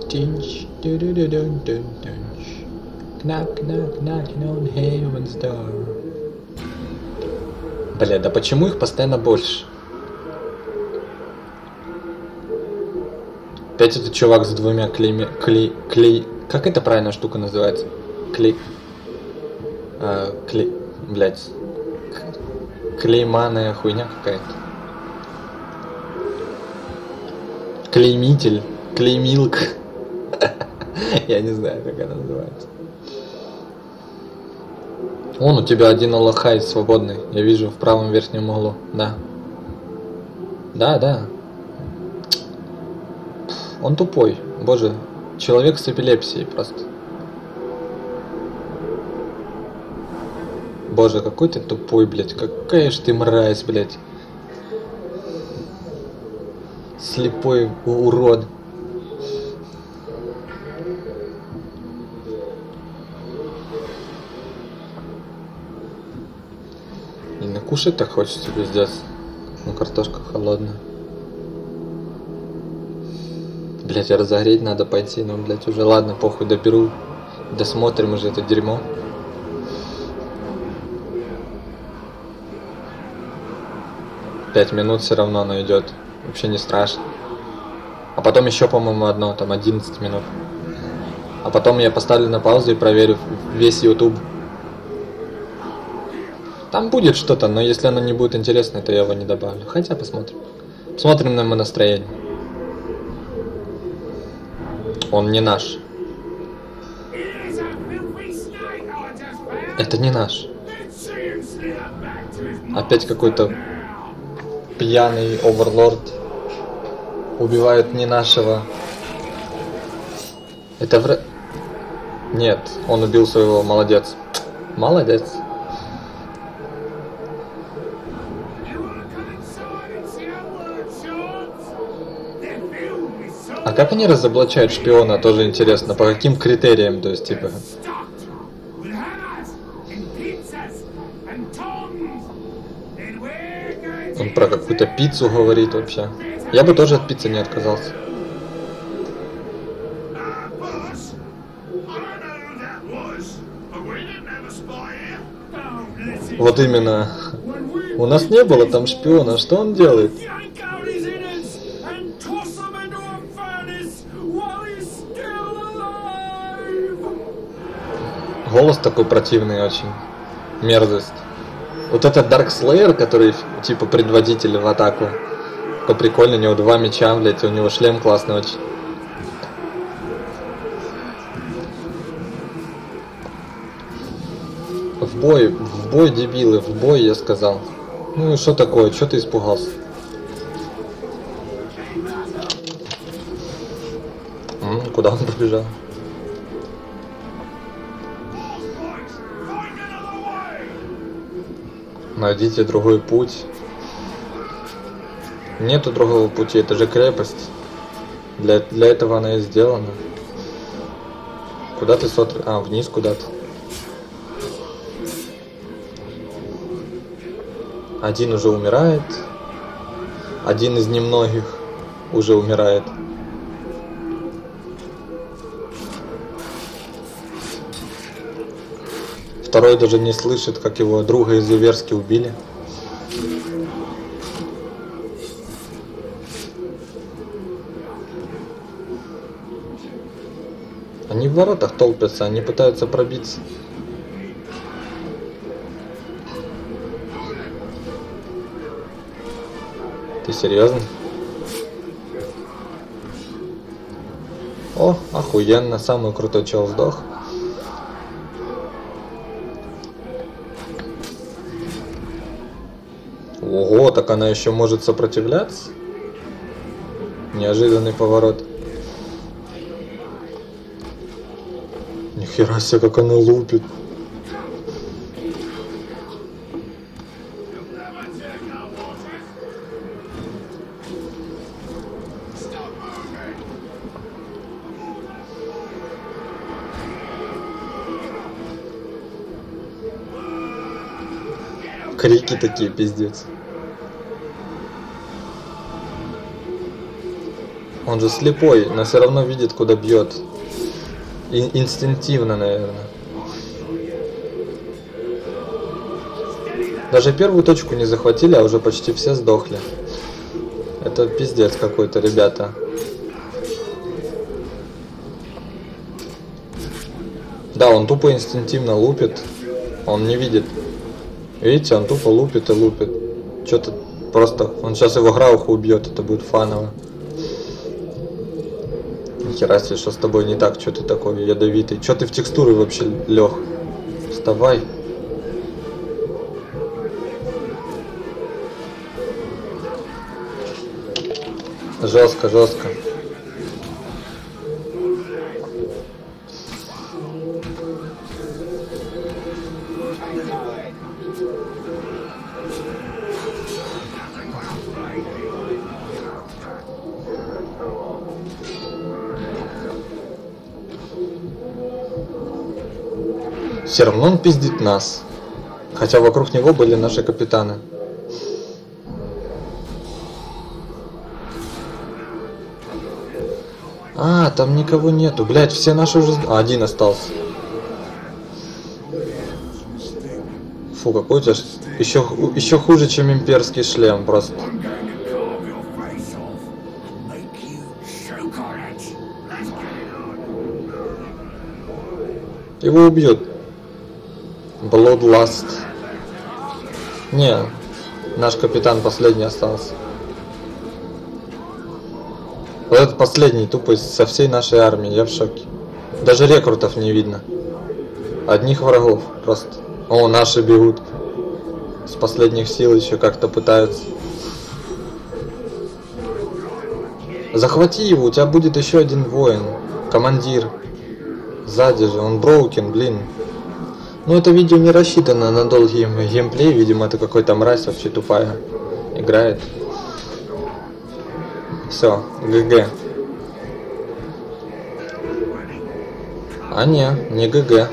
Knock, knock, knocking on heaven's door. Бля, да почему их постоянно больше? Опять этот чувак с двумя клейми... Как это правильная штука называется? Блять. Клейманая хуйня какая-то. Клеймитель. Клеймилка. Я не знаю, как она называется. Вон у тебя один аллахай свободный. Я вижу в правом верхнем углу. Да. Да. Он тупой. Боже. Человек с эпилепсией просто. Боже, какой ты тупой, блядь. Какая ж ты мразь, блядь. Слепой урод. И накушать так хочется, пиздец. Ну, картошка холодная. Блять, разогреть надо пойти, но, блять, уже ладно, похуй, доберу. Досмотрим уже это дерьмо. Пять минут все равно оно идет. Вообще не страшно. А потом еще, по-моему, одно, там 11 минут. А потом я поставлю на паузу и проверю весь YouTube. Там будет что-то, но если оно не будет интересно, то я его не добавлю. Хотя посмотрим. Посмотрим на мое настроение. Он не наш. Это не наш. Опять какой-то пьяный оверлорд убивает не нашего. Это Нет, он убил своего, молодец. Молодец. А как они разоблачают шпиона, тоже интересно, по каким критериям, то есть, типа... Он про какую-то пиццу говорит вообще. Я бы тоже от пиццы не отказался. Вот именно. У нас не было там шпиона, что он делает? Голос такой противный очень. Мерзость. Вот этот Dark Slayer, который типа предводитель в атаку. Такой прикольный, у него 2 меча, блять, у него шлем классный очень. В бой, дебилы, в бой, я сказал. Ну и что такое, что ты испугался? Куда он побежал? Найдите другой путь. Нету другого пути, это же крепость. Для этого она и сделана. Куда ты смотришь? А, вниз куда-то. Один уже умирает. Один из немногих уже умирает. Второй даже не слышит, как его друга изуверски убили. Они в воротах толпятся, они пытаются пробиться. Ты серьезно? О, охуенно, самый крутой чел сдох. Ого, так она еще может сопротивляться? Неожиданный поворот. Нихера себе, как она лупит. Крики такие, пиздец. Он же слепой, но все равно видит, куда бьет. Инстинктивно, наверное. Даже первую точку не захватили, а уже почти все сдохли. Это пиздец какой-то, ребята. Да, он тупо инстинктивно лупит. Он не видит. Видите, он тупо лупит и лупит. Что-то просто... Он сейчас его Грауха убьет, это будет фаново. Нихера себе, что с тобой не так? Что ты такой ядовитый? Что ты в текстуры вообще лег? Вставай. Жестко, жестко. Все равно он пиздит нас. Хотя вокруг него были наши капитаны. А, там никого нету. Блять, все наши уже... А, один остался. Фу, какой у тебя... Еще хуже, чем имперский шлем, просто. Его убьют. Bloodlust. Не, наш капитан последний остался. Вот этот последний тупо со всей нашей армии, я в шоке. Даже рекрутов не видно. Одних врагов просто. О, наши бегут. С последних сил еще как-то пытаются. Захвати его, у тебя будет еще один воин. Командир. Сзади же, он броукен, блин. Ну это видео не рассчитано на долгий геймплей, видимо это какой-то мразь вообще тупая играет. Все, ГГ. А не ГГ.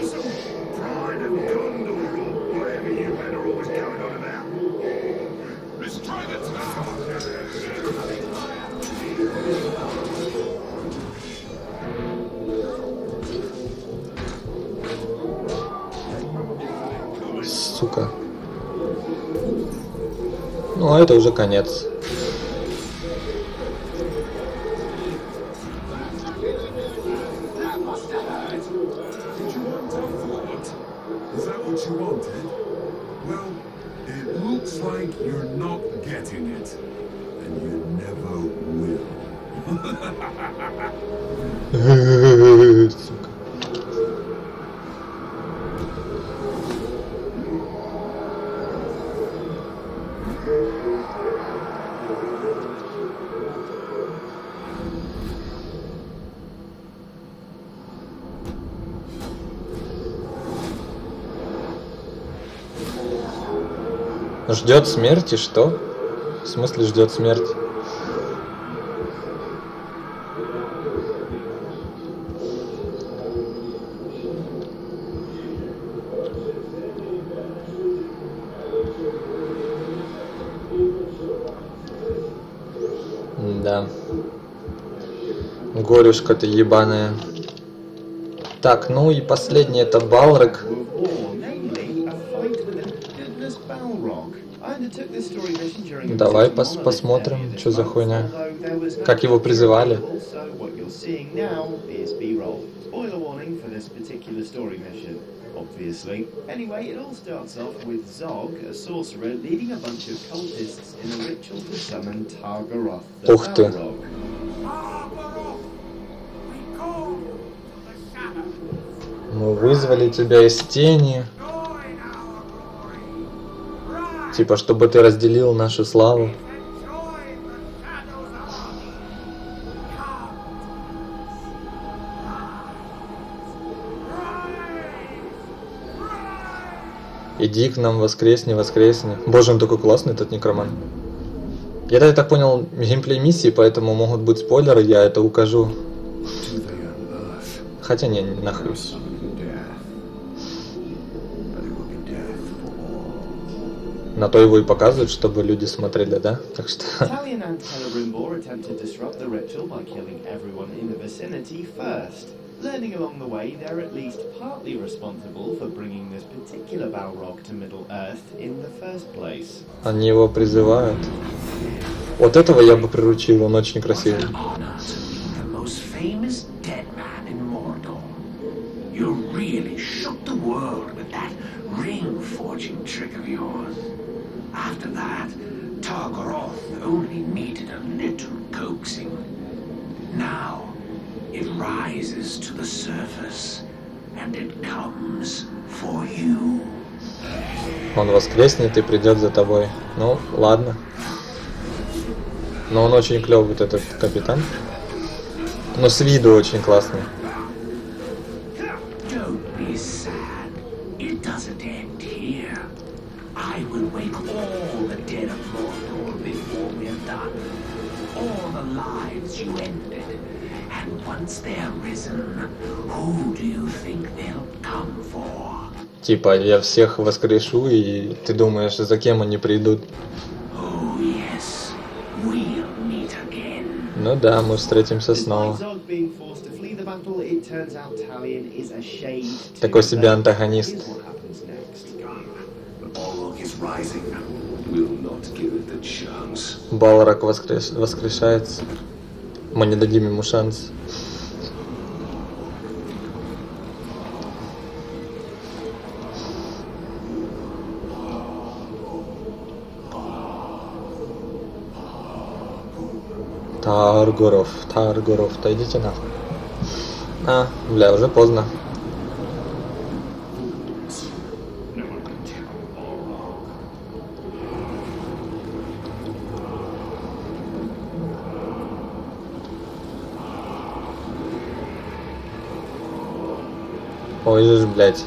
Сука. Ну, а это уже конец. Сука. Ждет смерти, что? В смысле ждет смерти? Да. Горюшка ты ебаная. Так, ну и последний это Балрог. Давай посмотрим, что за хуйня. Как его призывали. Obviously. Anyway, it all starts off with Zog, a sorcerer, leading a bunch of cultists in a ritual to summon Targaroth, the Ух ты. Balrog. Мы вызвали тебя из тени. Типа, чтобы ты разделил нашу славу. Иди к нам, воскресни, воскресни. Боже, он такой классный, этот некроман. Я так понял геймплей миссии, поэтому могут быть спойлеры, я это укажу. Хотя не, нахуй. На то его и показывают, чтобы люди смотрели, да? Так что... Talion and Celebrimbor attempt to disrupt the ritual by killing everyone in the vicinity first. Learning along the way, they're at least partly responsible for bringing this particular Balrog to Middle-earth in the first place. Они его призывают. Вот этого я бы приручил, он очень красивый. You really shook the world with that ring-forging trick of yours. After that, Targaroth only needed a little coaxing. Now, it rises to the surface, and it comes for you. Он воскреснет и придет за тобой. Ну, ладно. Но он очень клёвый, вот этот капитан. Но с виду очень классный. I will wake all the dead of Mordor before we're done. All the lives you ended. And once they're risen, who do you think they'll come for? Типа, я всех воскрешу, и ты думаешь, за кем они придут? Oh, yes. We'll meet again. Ну да, мы встретимся снова. Такой себе антагонист. Балрог воскрешается. Мы не дадим ему шанс. Таргоров, да идите нахуй. А, бля, уже поздно. Ой же, блядь.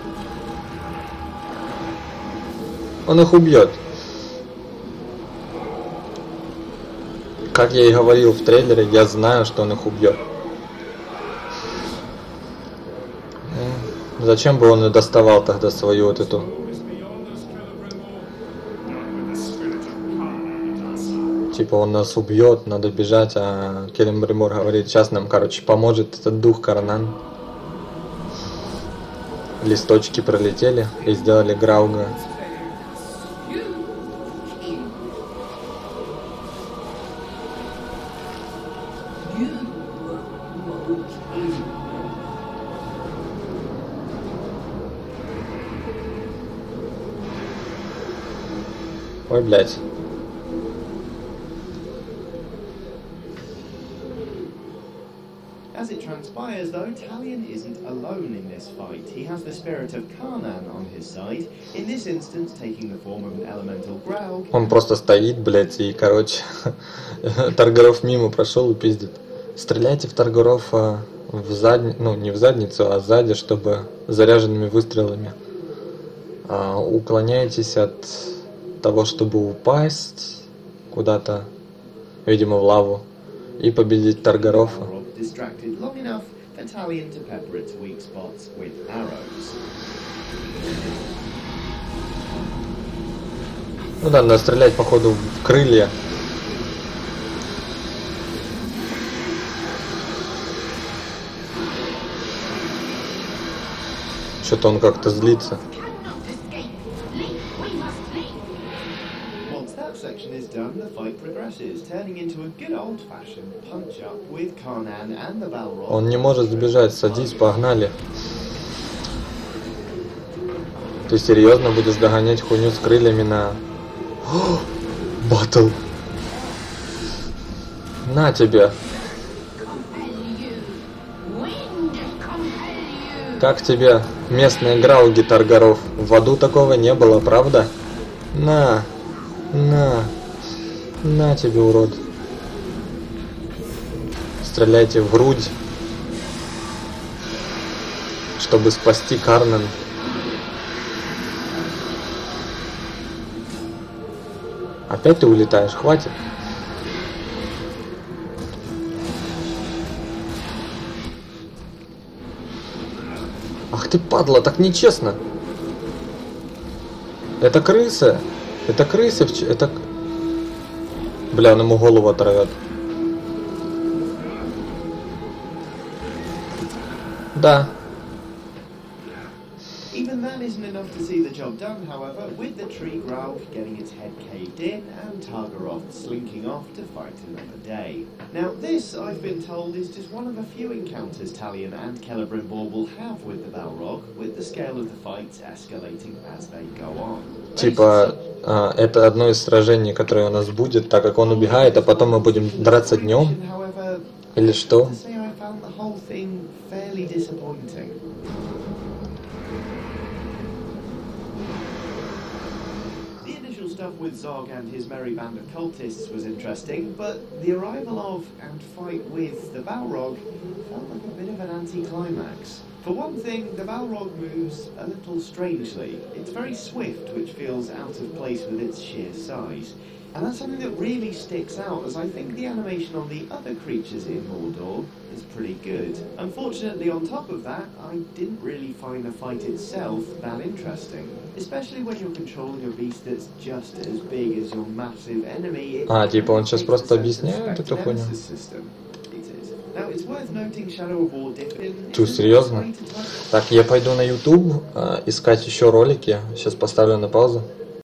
Он их убьет. Как я и говорил в трейлере, я знаю, что он их убьет. Зачем бы он и доставал тогда свою вот эту... Типа он нас убьет, надо бежать, а Келембримор говорит, сейчас нам, короче, поможет этот дух Карнан. Листочки пролетели и сделали Грауга. Ой, блядь. As it transpires, though, Talion isn't alone in this fight. He has the spirit of Karnan on his side, in this instance taking the form of an elemental Graug. Он просто стоит, блядь, и, короче, Таргаров мимо прошел и пиздит. Стреляйте в Таргаров в задницу, ну, не в задницу, а сзади, чтобы заряженными выстрелами. Уклоняйтесь от того, чтобы упасть куда-то, видимо, в лаву, и победить Таргарофа. Distracted long enough for Talion to pepper its weak spots with arrows. Ну да, надо стрелять, походу, в крылья. Что-то он как-то злится. Once that section is done, the fight progresses, turning into a good old-fashioned punch-up with Karnan and the Balrog. Он не может сбежать, садись, погнали. Ты серьезно будешь догонять хуйню с крыльями на... Батл! На тебе! Как тебе местные грауги Таргаров? В аду такого не было, правда? На тебе, урод. Стреляйте в грудь, чтобы спасти Карнан. Опять ты улетаешь, хватит. Ах ты падла, так нечестно. Это крыса. Это крысы, это... Бля, он ему голову оторвет. Да. Even that isn't enough to see the job done, however, with the tree Graug getting its head caved in and Targaroth slinking off to fight another day. Now this, I've been told, is just one of a few encounters Talion and Celebrimbor will have with the Balrog, with the scale of the fights escalating as they go on. Типа, это одно из сражений, которое у нас будет, так как он убегает, а потом мы будем драться днем? Или что? Stuff with Zog and his merry band of cultists was interesting, but the arrival of and fight with the Balrog felt like a bit of an anti-climax. For one thing, the Balrog moves a little strangely. It's very swift, which feels out of place with its sheer size. And that's something that really sticks out, as I think the animation on the other creatures in Mordor is pretty good. Unfortunately, on top of that, I didn't really find the fight itself that interesting. Especially when you're controlling a beast that's just as big as your massive enemy. Типа он сейчас просто объясняет эту хуйню? Чё, серьезно? Так, я пойду на YouTube искать еще ролики. Сейчас поставлю на паузу.